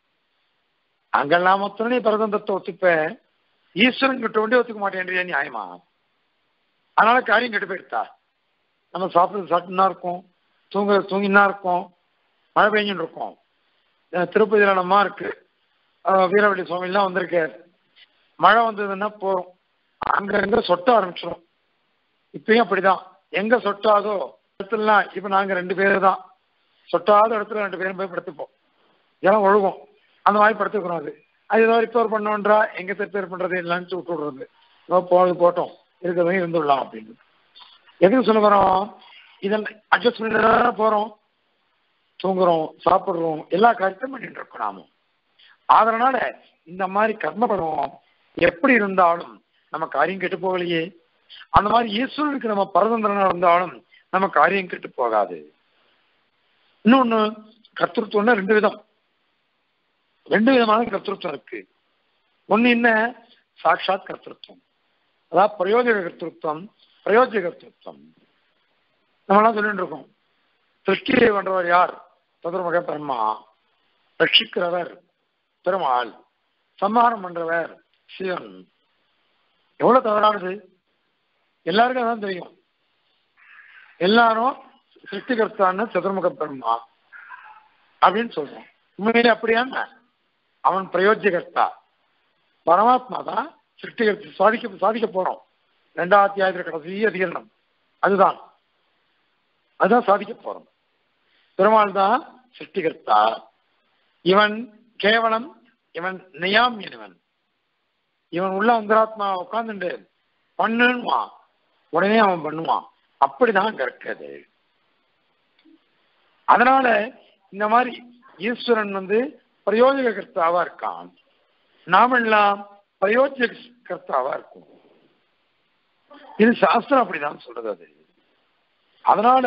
அங்கெல்லாம் மொத்தம் நீ பரதந்திரத்தை ஒத்துப்ப, ஈஸ்வரன் கிட்ட ஒன்றே ஒத்துக்க மாட்டேன்றியா நியாயமா? அதனால காரியம் கெட்டு போயிடுதா? நம்ம சாப்பிட்றது சாப்பிட்டுன்னா இருக்கும், தூங்க தூங்கினா இருக்கும், மழை பெஞ்சுன்னு இருக்கும். திருப்பதியில நம்ம இருக்கு வீரவள்ளி சுவாமிலாம் வந்திருக்கு. மழை வந்ததுன்னா போறோம், அங்க அங்க சொட்ட ஆரம்பிச்சிடும். இப்பயும் அப்படிதான், எங்க சொட்டாதோ இடத்துலலாம் இப்ப நாங்க ரெண்டு பேரு தான், சொட்டாத இடத்துல ரெண்டு பேரும் போய் படுத்துப்போம், ஜனம் ஒழுகும், அந்த மாதிரி படுத்துக்கிறோம். அது அது ஏதோ ரிப்பேர் பண்ணோன்றா எங்க ரிப்பேர் பண்றது இல்லைன்னு விட்டு விடுறது, போனது போட்டோம் இருக்கிறதையும் இருந்துடலாம் அப்படின்னு. எதுக்கு சொல்ல வரோம்? இதெல்லாம் அட்ஜஸ்ட் பண்ணி போறோம், தூங்குறோம், சாப்பிடுறோம், எல்லா காரியத்தையும் பண்ணிட்டு இருக்கோம் நாமும். அதனால இந்த மாதிரி கர்மபடம் எப்படி இருந்தாலும் நம்ம காரியம் கெட்டு போகலையே. அந்த மாதிரி ஈஸ்வரனுக்கு நம்ம பரதந்திரனா இருந்தாலும் நம்ம காரியம் கெட்டு போகாது. இன்னொன்னு கர்த்தృత్வம்னா ரெண்டு விதம், ரெண்டு விதமான கர்த்தృత్வம் இருக்கு. ஒன்னு என்ன, சாட்சாத் கர்த்தృత్வம், அதாவது பிரயோஜக கர்த்தృత్வம், பிரயோஜக கர்த்தృత్வம். நம்மளாம் சொல்லிட்டு இருக்கோம், சிருஷ்டியை பண்றவர் யார்? சதுர்முக பிரம்மா. ரட்சிக்கிறவர் பெருமாள், சம்ஹாரம் பண்றவர் சிவன். எவ்வளவு தவறானது! எல்லாருக்கும் அதான் தெரியும். எல்லாரும் சிருஷ்டிகர்த்தான்னு சதுர்முக பிரம்மா அப்படின்னு சொல்றோம். உண்மையிலே அப்படியான அவன் பிரயோஜகர்த்தா, பரமாத்மா தான் சிருஷ்டிகர்த்த சாதிக்க சாதிக்க போறோம். ரெண்டாம் அத்தியாயத்தில் கடைசி அதிகரணம் அதுதான், அதுதான் சாதிக்க போறோம். பெருமாள் தான் சிருஷ்டிகர்த்தா, இவன் கேவலம் இவன் நியாமியன். இவன் உள்ள அந்தராத்மா உட்கார்ந்துட்டு பண்ணுவான், உடனே அவன் பண்ணுவான். அப்படிதான் கற்கிறது. அதனால இந்த மாதிரி ஈஸ்வரன் வந்து பிரயோஜக கர்த்தாவா இருக்கான், நாமெல்லாம் பிரயோஜக கர்த்தாவா இருக்கும். இது சாஸ்திரம் அப்படிதான் சொல்றது. அது அதனால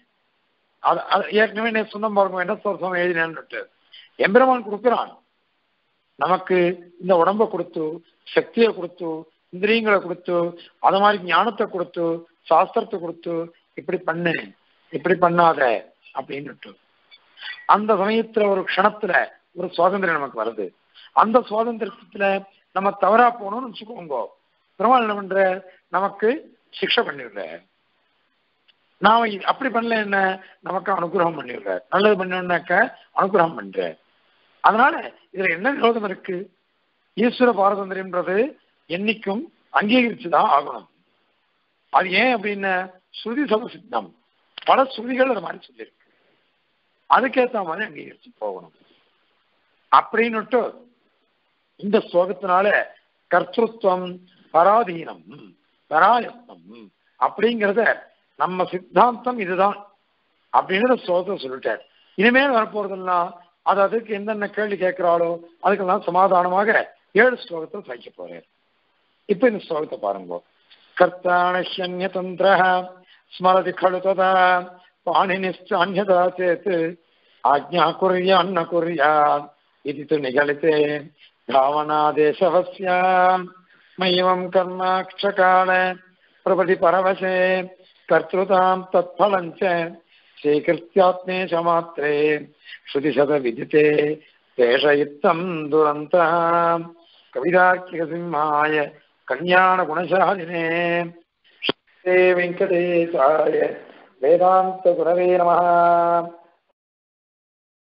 ஏற்கனவே நான் சொன்ன பாருங்க, என்ன சொல்றோம் எழுதினேன்னு, எம்பெருமான் கொடுக்கிறான் நமக்கு இந்த உடம்பை கொடுத்து, சக்தியை கொடுத்து, இந்திரியங்களை கொடுத்து, அது மாதிரி ஞானத்தை கொடுத்து, சாஸ்திரத்தை கொடுத்து, இப்படி பண்ணு இப்படி பண்ணாத அப்படின்னு. அந்த சமயத்துல ஒரு க்ஷணத்துல ஒரு சுவாதந்திரம் நமக்கு வருது. அந்த சுவாதந்திரத்துல நம்ம தவறா போகணும்னு வச்சுக்கோங்க, பெருமாள் என்ன பண்ற, நமக்கு சிக்ஷை பண்ணிடுற. நாம அப்படி பண்ணல என்ன, நமக்கு அனுகிரகம் பண்ணிடுற. நல்லது பண்ணோம்னாக்க அனுகிரகம் பண்ற. அதனால இதுல என்ன விரோதம் இருக்கு? ஈஸ்வர பாரதந்திரம்ன்றது என்னைக்கும் அங்கீகரிச்சுதான் ஆகணும். அது ஏன் அப்படின்னா ஸ்ருதி சமசித்தம், பல ஸ்ருதிகள் அது மாதிரி சொல்லியிருக்கு, அதுக்கேற்ற மாதிரி அங்கீகரிச்சு போகணும் அப்படின்னுட்டு இந்த ஸ்லோகத்தினால கர்த்தృత్వం பராதீனம் பராயத்தம் அப்படிங்கிறத நம்ம சித்தாந்தம் இதுதான் அப்படிங்கிற ஸ்லோகத்தை சொல்லிட்டார். இனிமேல் வரப்போறதெல்லாம் அது அதுக்கு என்னென்ன கேள்வி கேட்கிறாளோ அதுக்கெல்லாம் சமாதானமாக ஏழு ஸ்லோகத்தில் சாய்க்க போறார். இப்ப இந்த ஸ்லோகத்தை பாருங்க. கர்த்தானஹ்யன்ய தந்திர ஸ்மரதி खलु तदा பாணினிஷ்ட அன்யதா சேத் ஆஜ்ஞா குர்யான் ந குர்யாத் இதி து நிகலிதே பாவனாதேசவஸ்ய மய்யவம் கர்மாக்ஷகால பிரபதி பரவசே கர்த்ருதாம் தத்ஃபலஞ்ச ஸ்ரீகிருத்யாத்மேஷ மாத்ரே ஸ்ருதிசத விதிதே தேஷயுக்தம் துரந்தாம் கவிதார்க்கிக சிம்மாய கல்யாண குணசாலினே ஸ்ரீ வெங்கடேசாய வேதாந்த குரவே நமः.